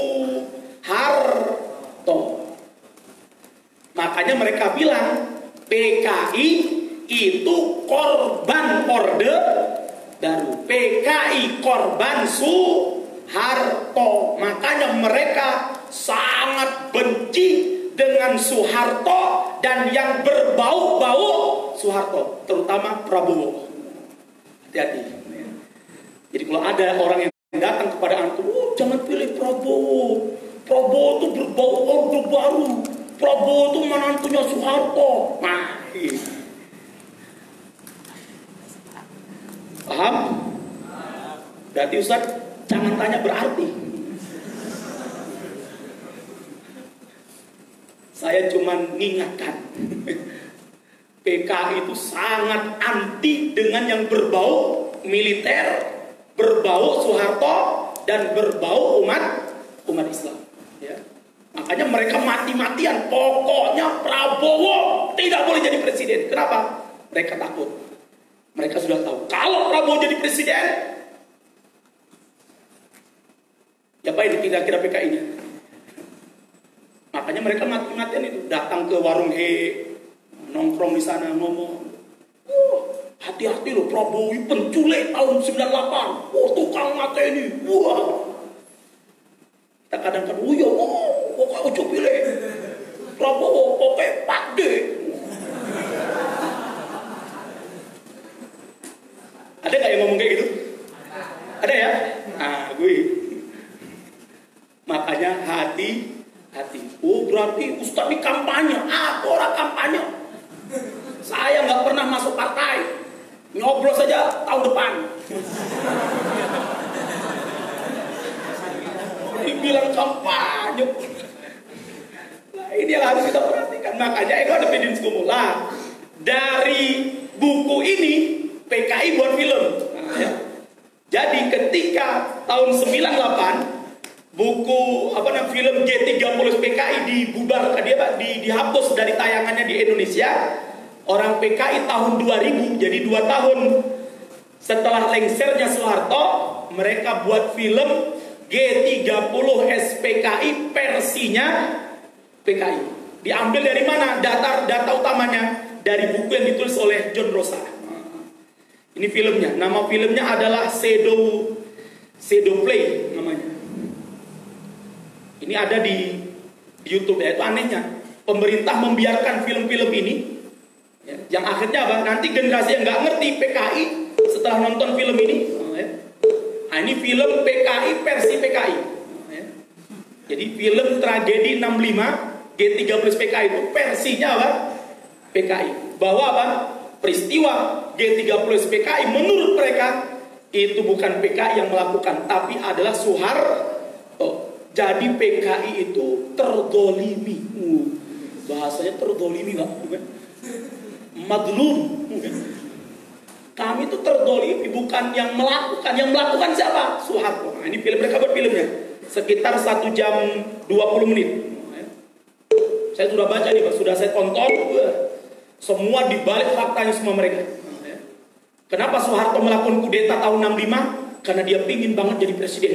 Soeharto. Makanya mereka bilang P K I itu korban Orde Baru. P K I korban Soeharto. Makanya mereka sangat benci dengan Soeharto dan yang berbau-bau Soeharto, terutama Prabowo. Hati-hati. Jadi kalau ada orang yang datang kepada antum, oh, jangan pilih Prabowo. Prabowo itu berbau Orde Baru. Prabowo itu menantunya Soeharto. Nah, paham? Berarti Ustaz jangan tanya berarti. Saya cuma mengingatkan P K I itu sangat anti dengan yang berbau militer, berbau Soeharto, dan berbau umat umat Islam. Ya. Makanya mereka mati-matian. Pokoknya Prabowo tidak boleh jadi presiden. Kenapa? Mereka takut. Mereka sudah tahu kalau Prabowo jadi presiden, ya apa ini kira-kira P K I-nya? Makanya mereka mati-matian itu, datang ke warung he, nongkrong di sana ngomong, oh, hati-hati loh Prabowo penculik tahun sembilan puluh delapan, oh tukang mata ini, wah. Kita kadang-kadang, oh ya, oh, pokoknya ojo pilih Prabowo, pokoknya Pak D. Ada gak yang ngomong kayak gitu? Ada ya? Nah, gue. Makanya hati hati. Oh berarti Ustaz di kampanye. Aku orang kampanye. Saya nggak pernah masuk partai. Nyoblos saja tahun depan. Dibilang kampanye. Nah, ini yang harus kita perhatikan. Makanya itu ada pedin skumula. Dari buku ini P K I buat film. Nah, ya. Jadi ketika tahun sembilan puluh delapan buku apa namanya film G tiga puluh P K I dibubar, dia di, dihapus dari tayangannya di Indonesia. Orang P K I tahun dua ribu, jadi dua tahun setelah lengsernya Soeharto, mereka buat film G tiga puluh S P K I versinya P K I. Diambil dari mana? Data data utamanya dari buku yang ditulis oleh John Rosa. Ini filmnya. Nama filmnya adalah Shadow Shadow Play namanya. Ini ada di, di YouTube ya. Itu anehnya. Pemerintah membiarkan film-film ini, ya, yang akhirnya apa? Nanti generasi yang nggak ngerti P K I setelah nonton film ini, ya. Nah ini film P K I versi P K I. Ya. Jadi film tragedi enam puluh lima G tiga puluh P K I itu versinya apa? P K I. Bahwa apa? Peristiwa G tiga puluh P K I menurut mereka itu bukan P K I yang melakukan, tapi adalah Soeharto. Jadi P K I itu terdolimi. Uh, bahasanya terdolimi nggak? Madlum. Kami itu terdolimi, bukan yang melakukan. Yang melakukan siapa? Soeharto. Nah, ini film mereka buat filmnya sekitar satu jam dua puluh menit. Saya sudah baca nih Pak, sudah saya tonton. Semua dibalik faktanya semua mereka. Kenapa Soeharto melakukan kudeta tahun enam puluh lima? Karena dia pingin banget jadi presiden.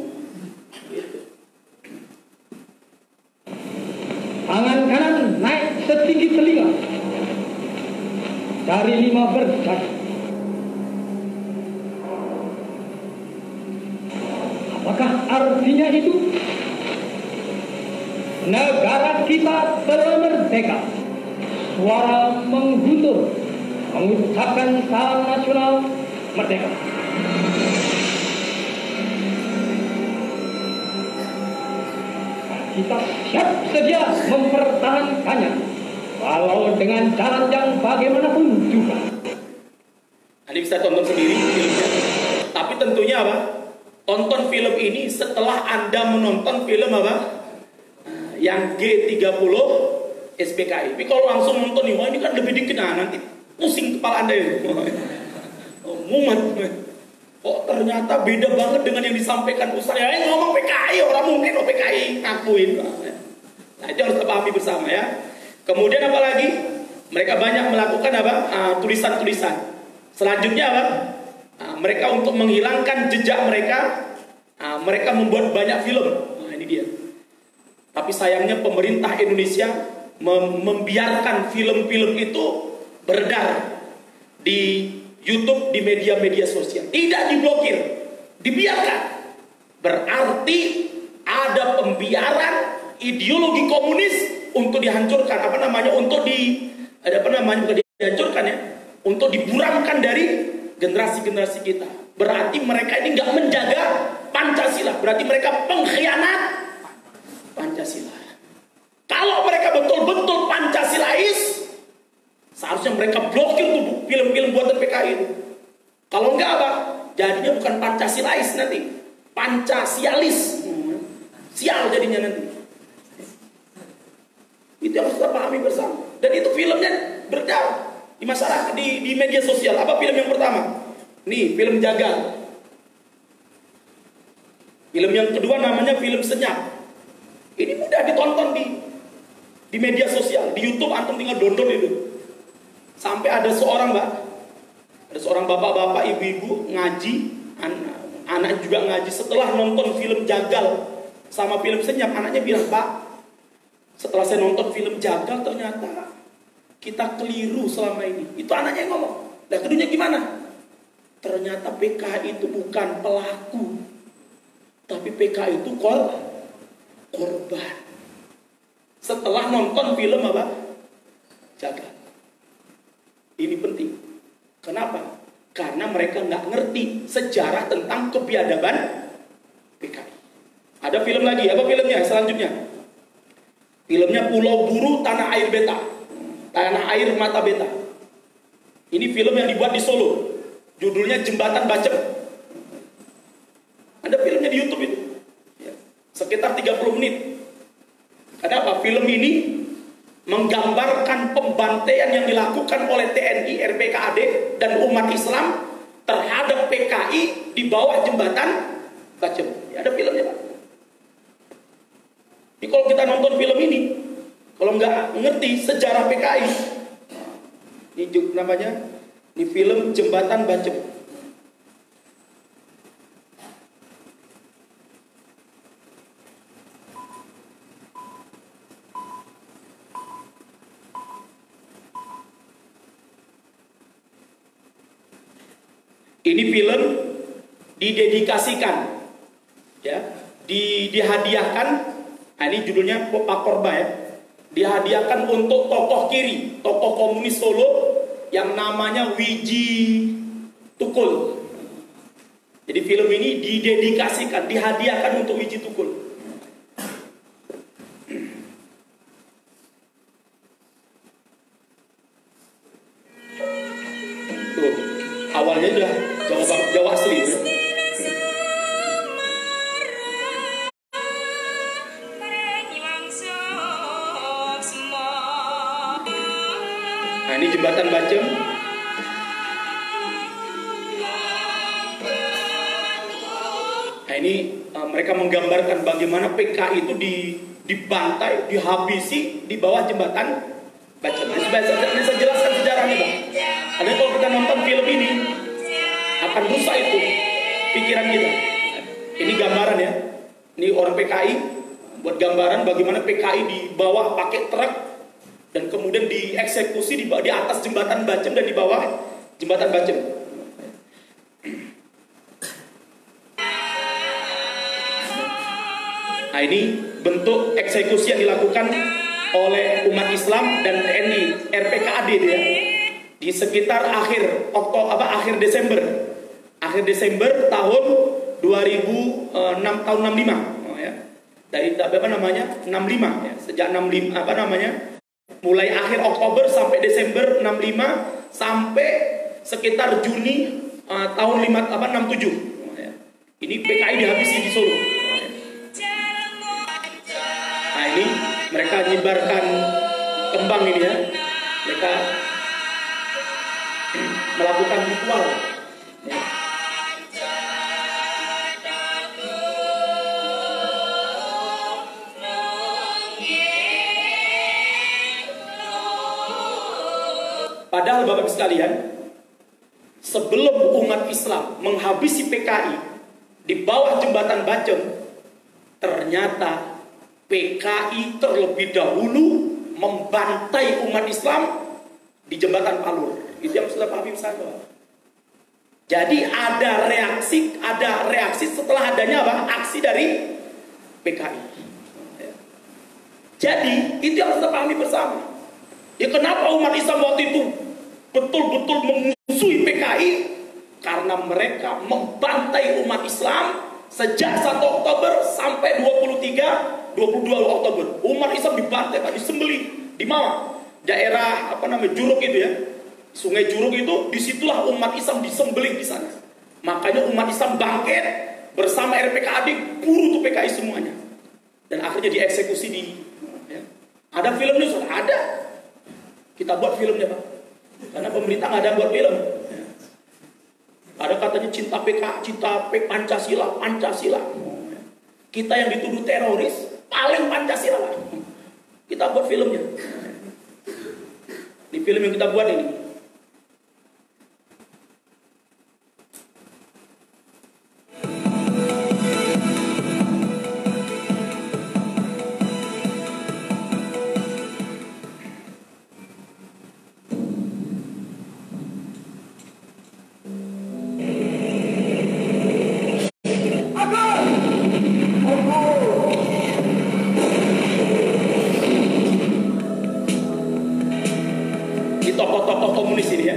Tangan kanan naik setinggi telinga. Dari lima berjari. Apakah artinya itu? Negara kita telah merdeka. Suara mengguntur mengucapkan salam nasional merdeka. Kita siap sedia mempertahankannya, walau dengan jalan yang bagaimanapun juga. Anda bisa tonton sendiri filmnya. Tapi tentunya apa? Tonton film ini setelah Anda menonton film apa? Yang G tiga puluh S P K I. Tapi kalau langsung nonton nih, wah ini kan lebih dikit, nah nanti pusing kepala Anda itu. Oh, mumet. Kok ternyata beda banget dengan yang disampaikan Ustaz. Ya ngomong P K I, orang mungkin oh P K I ngakuin. Nah itu harus kita pahami bersama ya. Kemudian apa lagi? Mereka banyak melakukan apa? Uh, tulisan-tulisan. Selanjutnya apa? Uh, mereka untuk menghilangkan jejak mereka, uh, mereka membuat banyak film. Nah ini dia. Tapi sayangnya pemerintah Indonesia mem membiarkan film-film itu beredar di YouTube, di media-media sosial. Tidak diblokir, dibiarkan. Berarti ada pembiaran ideologi komunis untuk dihancurkan, apa namanya? Untuk di ada apa namanya? Bukan dihancurkan ya, untuk diburamkan dari generasi-generasi kita. Berarti mereka ini nggak menjaga Pancasila. Berarti mereka pengkhianat Pancasila. Kalau mereka betul-betul Pancasilais, seharusnya mereka blokir tuh film-film buatan P K I itu. Kalau enggak apa? Jadinya bukan Pancasilais nanti, Pancasialis. Sial jadinya nanti. Itu yang harus kita pahami bersama. Dan itu filmnya beredar di masyarakat, di, di media sosial. Apa film yang pertama? Nih, film Jagal. Film yang kedua namanya film Senyap. Ini mudah ditonton di di media sosial, di YouTube antum tinggal download itu. Sampai ada seorang mbak, ada seorang bapak-bapak, ibu-ibu ngaji, anak, anak juga ngaji. Setelah nonton film Jagal sama film Senyap, anaknya bilang, Pak, setelah saya nonton film Jagal ternyata kita keliru selama ini. Itu anaknya yang ngomong. Dan keduanya gimana? Ternyata P K I itu bukan pelaku, tapi P K I itu kor korban. Setelah nonton film apa? Jagal. Ini penting. Kenapa? Karena mereka nggak ngerti sejarah tentang kebiadaban P K I. Ada film lagi, apa filmnya selanjutnya? Filmnya Pulau Buru Tanah Air Beta, Tanah Air Mata Beta. Ini film yang dibuat di Solo. Judulnya Jembatan Bacem. Ada filmnya di YouTube itu. Ya, sekitar tiga puluh menit. Kenapa? Film ini menggambarkan pembantaian yang dilakukan oleh T N I, R P K A D, dan umat Islam terhadap P K I di bawah jembatan Bacem. Ya, ada filmnya Pak. Jadi kalau kita nonton film ini, kalau nggak ngerti sejarah P K I, ini namanya, ini film Jembatan Bacem. Ini film didedikasikan, ya, di, dihadiahkan. Nah, ini judulnya Pak Korba ya. Dihadiahkan untuk tokoh kiri, tokoh komunis Solo yang namanya Wiji Tukul. Jadi film ini didedikasikan, dihadiahkan untuk Wiji Tukul. Tuh, awalnya udah Jawa, Jawa asli ya. Nah, ini Jembatan Bacem. Nah, ini uh, mereka menggambarkan bagaimana P K I itu di, dibantai, dihabisi di bawah jembatan Bacem. Ini saya jelaskan sejarahnya, Bang. Karena kalau kita nonton film ini akan rusak itu pikiran kita. Ini gambaran ya. Ini orang P K I buat gambaran bagaimana P K I dibawa pakai truk dan kemudian dieksekusi di, di atas jembatan Bacem dan di bawah jembatan Bacem. Nah, ini bentuk eksekusi yang dilakukan oleh umat Islam dan T N I R P K A D ya, di sekitar akhir Oktober apa akhir Desember akhir Desember tahun dua ribu enam tahun enam puluh lima oh, ya. Dari apa namanya enam puluh lima ya, sejak enam puluh lima apa namanya mulai akhir Oktober sampai Desember enam puluh lima sampai sekitar Juni uh, tahun lima apa enam puluh tujuh oh, ya. Ini P K I dihabisi di Solo. Nah, ini mereka menyebarkan kembang ini ya, mereka melakukan ritual ya. Padahal Bapak sekalian, sebelum umat Islam menghabisi P K I di bawah jembatan Bacem, ternyata P K I terlebih dahulu membantai umat Islam di jembatan Palur. Itu yang sudah Pak Habib sampaikan. Jadi ada reaksi, ada reaksi setelah adanya apa? Aksi dari P K I. Jadi itu yang sudah pahami bersama. Ya kenapa umat Islam waktu itu betul-betul memusuhi P K I? Karena mereka membantai umat Islam sejak satu Oktober sampai dua puluh tiga dua puluh dua Oktober. Umat Islam dibantai, disembelih di mana? Daerah apa namanya Juruk itu ya. Sungai Juruk itu, disitulah umat Islam disembelih di sana. Makanya umat Islam bangkit bersama R P K A D, buru tuh P K I semuanya. Dan akhirnya dieksekusi di ya. Ada filmnya, Ustaz? Ada. Kita buat filmnya, Pak. Karena pemerintah nggak ada buat film. Ya. Ada katanya cinta P K, cinta P Pancasila, Pancasila. Ya. Kita yang dituduh teroris paling Pancasila, Pak. Kita buat filmnya. Di film yang kita buat ini. Tokoh-tokoh komunis ini ya.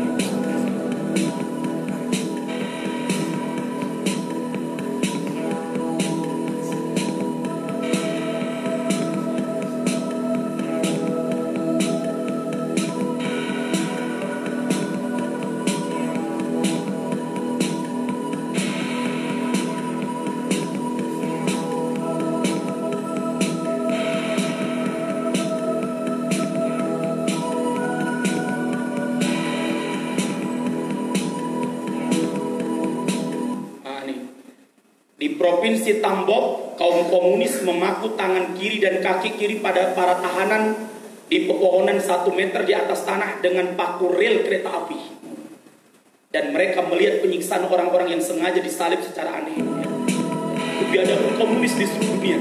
Provinsi Tambov, kaum komunis memaku tangan kiri dan kaki kiri pada para tahanan di pepohonan satu meter di atas tanah dengan paku rel kereta api. Dan mereka melihat penyiksaan orang-orang yang sengaja disalib secara aneh. Kebiadaban komunis di seluruh dunia.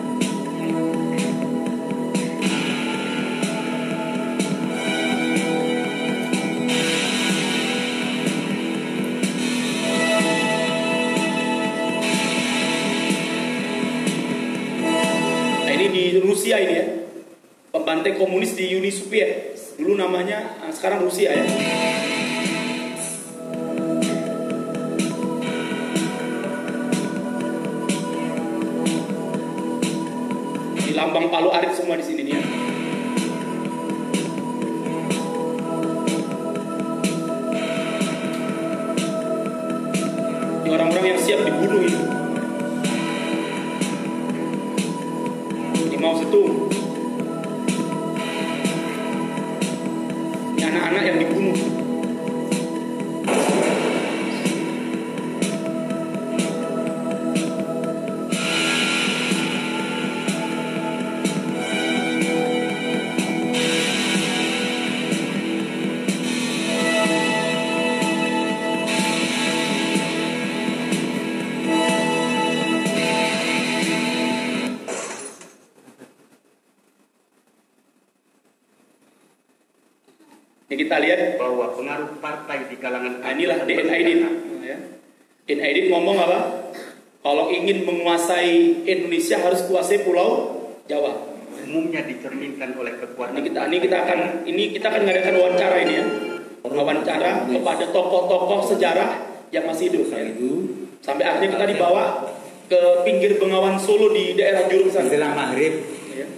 Di Rusia ini ya, pembantai komunis di Uni Soviet, dulu namanya, sekarang Rusia ya. Di lambang Palu Arit semua di sini nih ya. Ini orang-orang yang siap dibunuh ini. Mao Zedong. Ini anak-anak yang dibunuh. Ini kita lihat bahwa pengaruh partai di kalangan nah, inilah D N Aidit. Ya. D N Aidit ngomong apa? Kalau ingin menguasai Indonesia harus kuasai Pulau Jawa. Umumnya dicerminkan oleh kekuatan. Ini kita ini kita akan ini kita akan mengadakan wawancara ini ya. Wawancara kepada tokoh-tokoh sejarah yang masih hidup. Ya. Sampai akhirnya kita dibawa ke pinggir Bengawan Solo di daerah Jurung sana. Menjelang maghrib. Ya.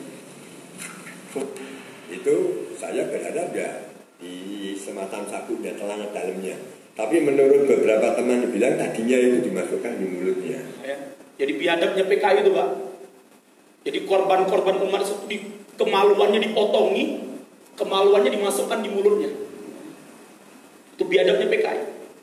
Itu saya berharap ya di semacam sabuk dan celana dalamnya. Tapi menurut beberapa teman bilang tadinya itu dimasukkan di mulutnya. Ya. Jadi biadabnya P K I itu Pak. Jadi korban-korban umat itu di, kemaluannya dipotongi, kemaluannya dimasukkan di mulutnya. Itu biadabnya P K I.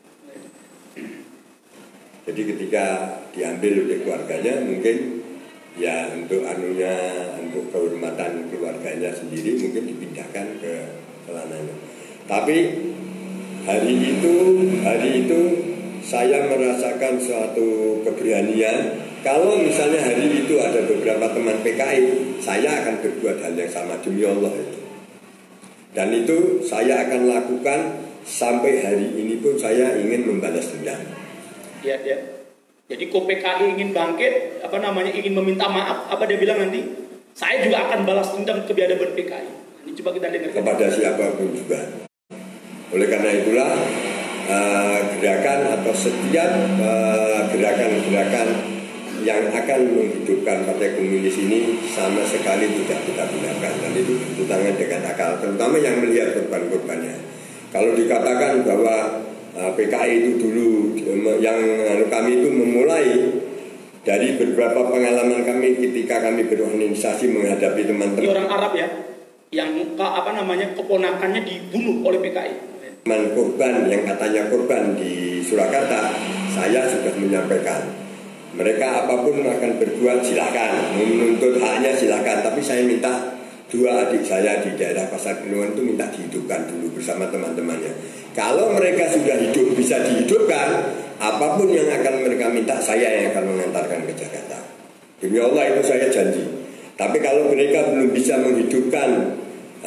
Jadi ketika diambil oleh keluarganya mungkin ya untuk anunya, untuk kehormatan keluarganya sendiri mungkin dipindahkan ke celananya. Tapi hari itu, hari itu saya merasakan suatu keberanian. Kalau misalnya hari itu ada beberapa teman P K I, saya akan berbuat hal yang sama demi Allah itu. Dan itu saya akan lakukan sampai hari ini pun saya ingin membalas dendam. Ya, ya. Jadi kok P K I ingin bangkit, apa namanya, ingin meminta maaf, apa dia bilang nanti? Saya juga akan balas dendam kebiadaban P K I. Ini coba kita dengar. Kepada siapapun juga. Oleh karena itulah uh, gerakan atau setiap uh, gerakan-gerakan yang akan menghidupkan Partai Komunis ini sama sekali tidak kita gunakan, dan itu bertentangan dengan akal, terutama yang melihat korban-korbannya. Kalau dikatakan bahwa P K I itu dulu yang kami itu memulai dari beberapa pengalaman kami ketika kami berorganisasi menghadapi teman-teman. Ini orang Arab ya, yang apa namanya keponakannya dibunuh oleh P K I. Teman korban yang katanya korban di Surakarta, saya sudah menyampaikan. Mereka apapun akan berbuat silakan, menuntut haknya silakan, tapi saya minta dua adik saya di daerah Pasar Kenungan itu minta dihidupkan dulu bersama teman-temannya. Kalau mereka sudah hidup bisa dihidupkan, apapun yang akan mereka minta saya yang akan mengantarkan ke Jakarta. Demi Allah itu saya janji. Tapi kalau mereka belum bisa menghidupkan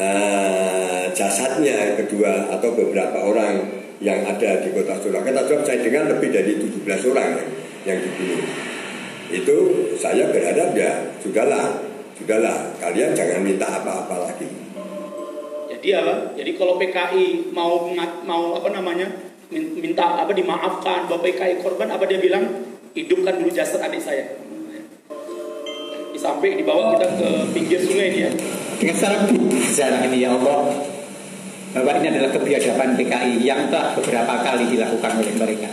uh, jasadnya kedua atau beberapa orang yang ada di kota Surakarta, saya dengar lebih dari tujuh belas orang yang, yang dibunuh. Itu saya berharap ya sudahlah, sudahlah kalian jangan minta apa-apa lagi. Jadi apa? Jadi kalau P K I mau mau apa namanya minta apa dimaafkan bahwa P K I korban, apa dia bilang? Hidupkan dulu jasad adik saya. Sampai dibawa kita ke pinggir sungai ini ya. Dengan secara sejarah ini ya Allah, bahwa ini adalah kebiadaban P K I yang telah beberapa kali dilakukan oleh mereka.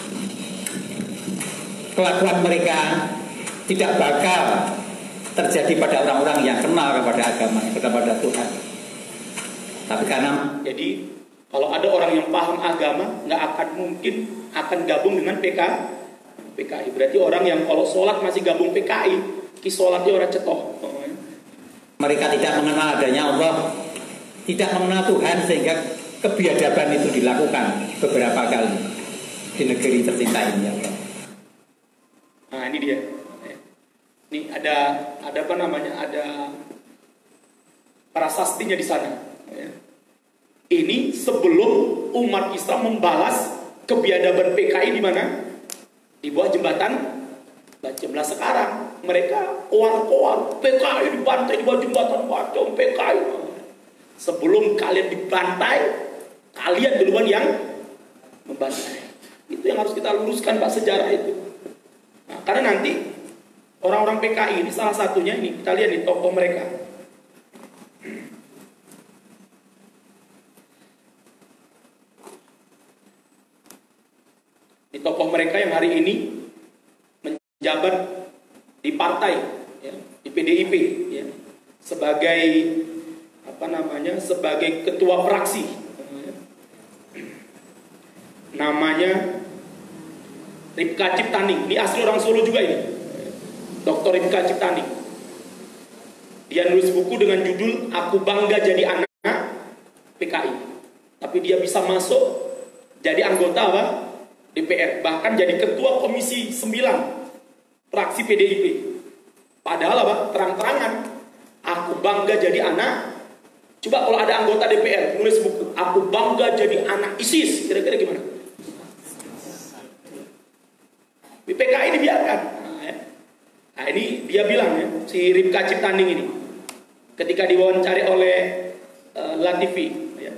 Kelakuan mereka tidak bakal terjadi pada orang-orang yang kenal kepada agama, kepada Tuhan. Tapi karena jadi kalau ada orang yang paham agama, nggak akan mungkin akan gabung dengan P K I. Berarti orang yang kalau sholat masih gabung P K I, ki sholatnya orang cetoh. Mereka tidak mengenal adanya Allah, tidak mengenal Tuhan, sehingga kebiadaban itu dilakukan beberapa kali di negeri tercinta ini. Ya Allah. Nah ini dia. Ini ada ada apa namanya? Ada prasastinya di sana. Ini sebelum umat Islam membalas kebiadaban P K I di mana? Di bawah jembatan Bajemlah. Sekarang mereka koar-koar P K I dibantai di bawah jembatan Bajem P K I. Sebelum kalian dibantai, kalian duluan yang membantai. Itu yang harus kita luruskan Pak, sejarah itu. Nah, karena nanti orang-orang P K I ini salah satunya ini kita lihat di tokoh mereka. Di tokoh mereka yang hari ini menjabat di partai, ya, di P D I P, ya, sebagai apa namanya, sebagai ketua fraksi. Namanya Ripka Ciptaning. Ini asli orang Solo juga ini, Doktor Ripka Ciptaning. Dia nulis buku dengan judul Aku Bangga Jadi Anak P K I. Tapi dia bisa masuk jadi anggota apa? D P R, bahkan jadi ketua komisi sembilan fraksi P D I P. Padahal apa? Terang-terangan aku bangga jadi anak Coba kalau ada anggota D P R nulis buku, aku bangga jadi anak ISIS, kira-kira gimana? Di P K I dibiarkan. Nah, ya. Nah ini dia bilang ya, si Ripka Ciptaning ini, ketika diwawancari oleh uh, Latifi, ya.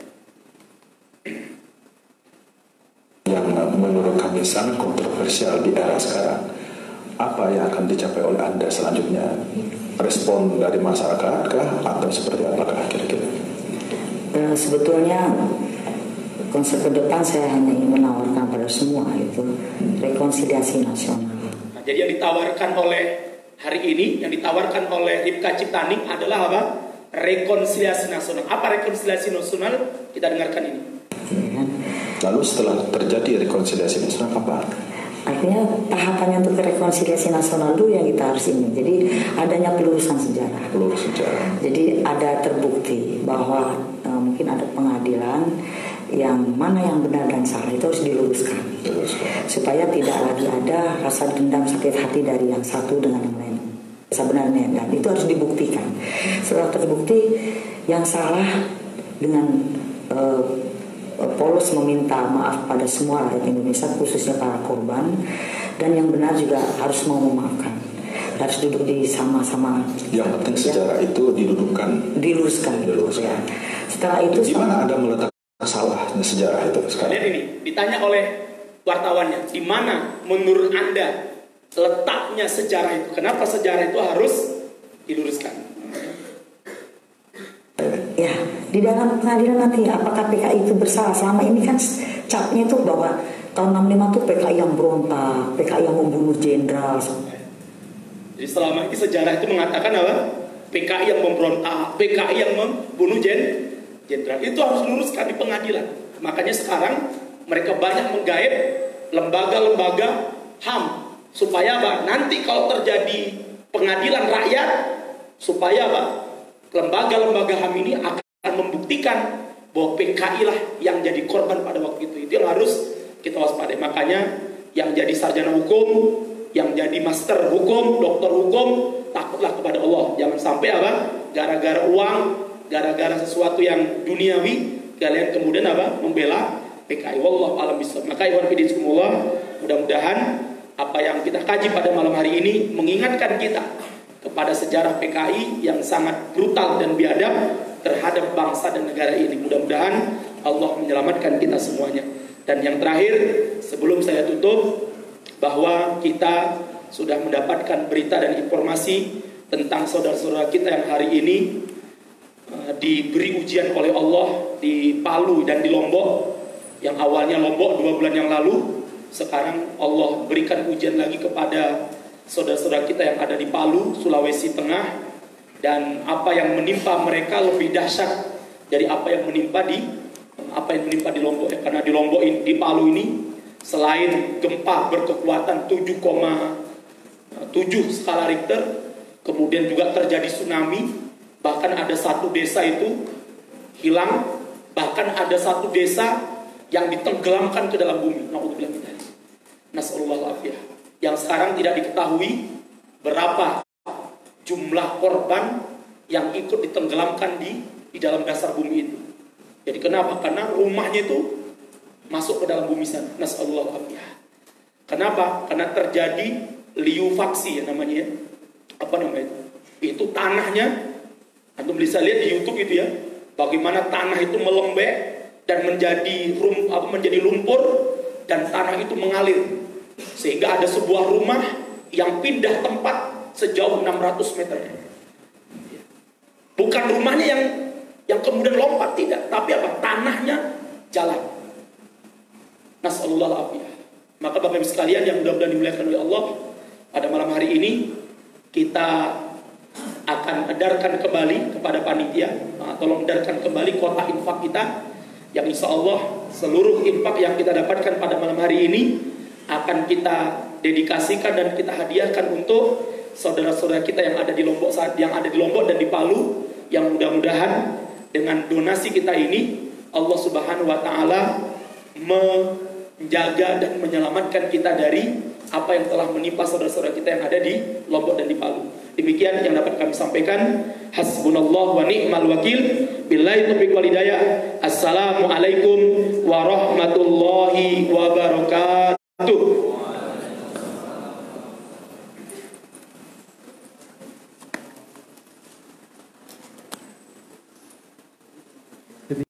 Yang menurut kami sangat kontroversial di era sekarang. Apa yang akan dicapai oleh Anda selanjutnya? Respon dari masyarakat kah? Atau seperti apakah kira-kira? Uh, sebetulnya konsep ke depan saya hanya ingin menawarkan pada semua itu rekonsiliasi nasional. Nah, jadi yang ditawarkan oleh hari ini, yang ditawarkan oleh Ripka Ciptaning adalah apa? Rekonsiliasi nasional. Apa rekonsiliasi nasional? Kita dengarkan ini. Lalu setelah terjadi rekonsiliasi nasional apa? Artinya tahapannya untuk rekonsiliasi nasional dulu yang kita harus ini. Jadi adanya pelurusan sejarah. Pelurusan sejarah. Jadi ada terbukti bahwa e, mungkin ada pengadilan yang mana yang benar dan salah itu harus diluruskan. Diluruskan. Supaya tidak lagi ada rasa dendam sakit hati dari yang satu dengan yang lain. Sebenarnya dan itu harus dibuktikan. Setelah terbukti yang salah dengan e, Polos meminta maaf pada semua rakyat Indonesia, khususnya para korban, dan yang benar juga harus mau memaafkan, harus duduk di sama-sama. Yang penting sejarah ya, itu didudukkan, diluruskan, diluruskan. Ya. Setelah itu, di mana Anda meletakkan salahnya sejarah itu sekarang? Lihat ini, ditanya oleh wartawannya, di mana menurut Anda letaknya sejarah itu? Kenapa sejarah itu harus diluruskan? Ya, di dalam pengadilan nanti apakah P K I itu bersalah? Selama ini kan capnya itu bahwa tahun enam puluh lima itu P K I yang berontak, P K I yang membunuh jenderal. Jadi selama ini sejarah itu mengatakan apa? P K I yang memberontak, P K I yang membunuh jenderal. Itu harus diluruskan di pengadilan. Makanya sekarang mereka banyak menggait lembaga-lembaga H A M supaya apa? Nanti kalau terjadi pengadilan rakyat, supaya apa? Lembaga-lembaga H A M ini akan membuktikan bahwa P K I lah yang jadi korban pada waktu itu. Itu yang harus kita waspadai. Makanya yang jadi sarjana hukum, yang jadi master hukum, doktor hukum, takutlah kepada Allah. Jangan sampai apa? Gara-gara uang, gara-gara sesuatu yang duniawi, kalian kemudian apa? Membela P K I. Wallahu a'lam bishawab. Maka ikhwan fillah, mudah-mudahan apa yang kita kaji pada malam hari ini mengingatkan kita kepada sejarah P K I yang sangat brutal dan biadab terhadap bangsa dan negara ini. Mudah-mudahan Allah menyelamatkan kita semuanya. Dan yang terakhir, sebelum saya tutup, bahwa kita sudah mendapatkan berita dan informasi tentang saudara-saudara kita yang hari ini uh, diberi ujian oleh Allah di Palu dan di Lombok. Yang awalnya Lombok dua bulan yang lalu, sekarang Allah berikan ujian lagi kepada saudara-saudara kita yang ada di Palu, Sulawesi Tengah, dan apa yang menimpa mereka lebih dahsyat dari apa yang menimpa di apa yang menimpa di Lombok. Ya, karena di Lombok ini, di Palu ini, selain gempa berkekuatan tujuh koma tujuh skala Richter, kemudian juga terjadi tsunami, bahkan ada satu desa itu hilang, bahkan ada satu desa yang ditenggelamkan ke dalam bumi. Na'udzubillah min dzalik. Nasallallahu alaihi yang sekarang tidak diketahui berapa jumlah korban yang ikut ditenggelamkan di di dalam dasar bumi itu. Jadi kenapa? Karena rumahnya itu masuk ke dalam bumi sana. Nasallallahu alaihi. Kenapa? Karena terjadi liufaksi ya namanya ya. Apa namanya itu? Itu tanahnya, antum bisa lihat di YouTube itu ya, bagaimana tanah itu melembek dan menjadi rum, apa, menjadi lumpur dan tanah itu mengalir. Sehingga ada sebuah rumah yang pindah tempat sejauh enam ratus meter. Bukan rumahnya yang yang kemudian lompat, tidak, tapi apa? Tanahnya jalan. Nasallallahu alaihi. Maka Bapak Ibu sekalian yang mudah-mudahan dimuliakan oleh Allah, pada malam hari ini kita akan edarkan kembali kepada panitia, nah, tolong edarkan kembali kotak infak kita, yang insya Allah seluruh infak yang kita dapatkan pada malam hari ini akan kita dedikasikan dan kita hadiahkan untuk saudara-saudara kita yang ada di Lombok saat yang ada di Lombok dan di Palu, yang mudah-mudahan dengan donasi kita ini Allah Subhanahu wa taala menjaga dan menyelamatkan kita dari apa yang telah menimpa saudara-saudara kita yang ada di Lombok dan di Palu. Demikian yang dapat kami sampaikan. Hasbunallah wa ni'mal wakil. Billahi taufiq wal hidayah. Assalamualaikum warahmatullahi wabarakatuh.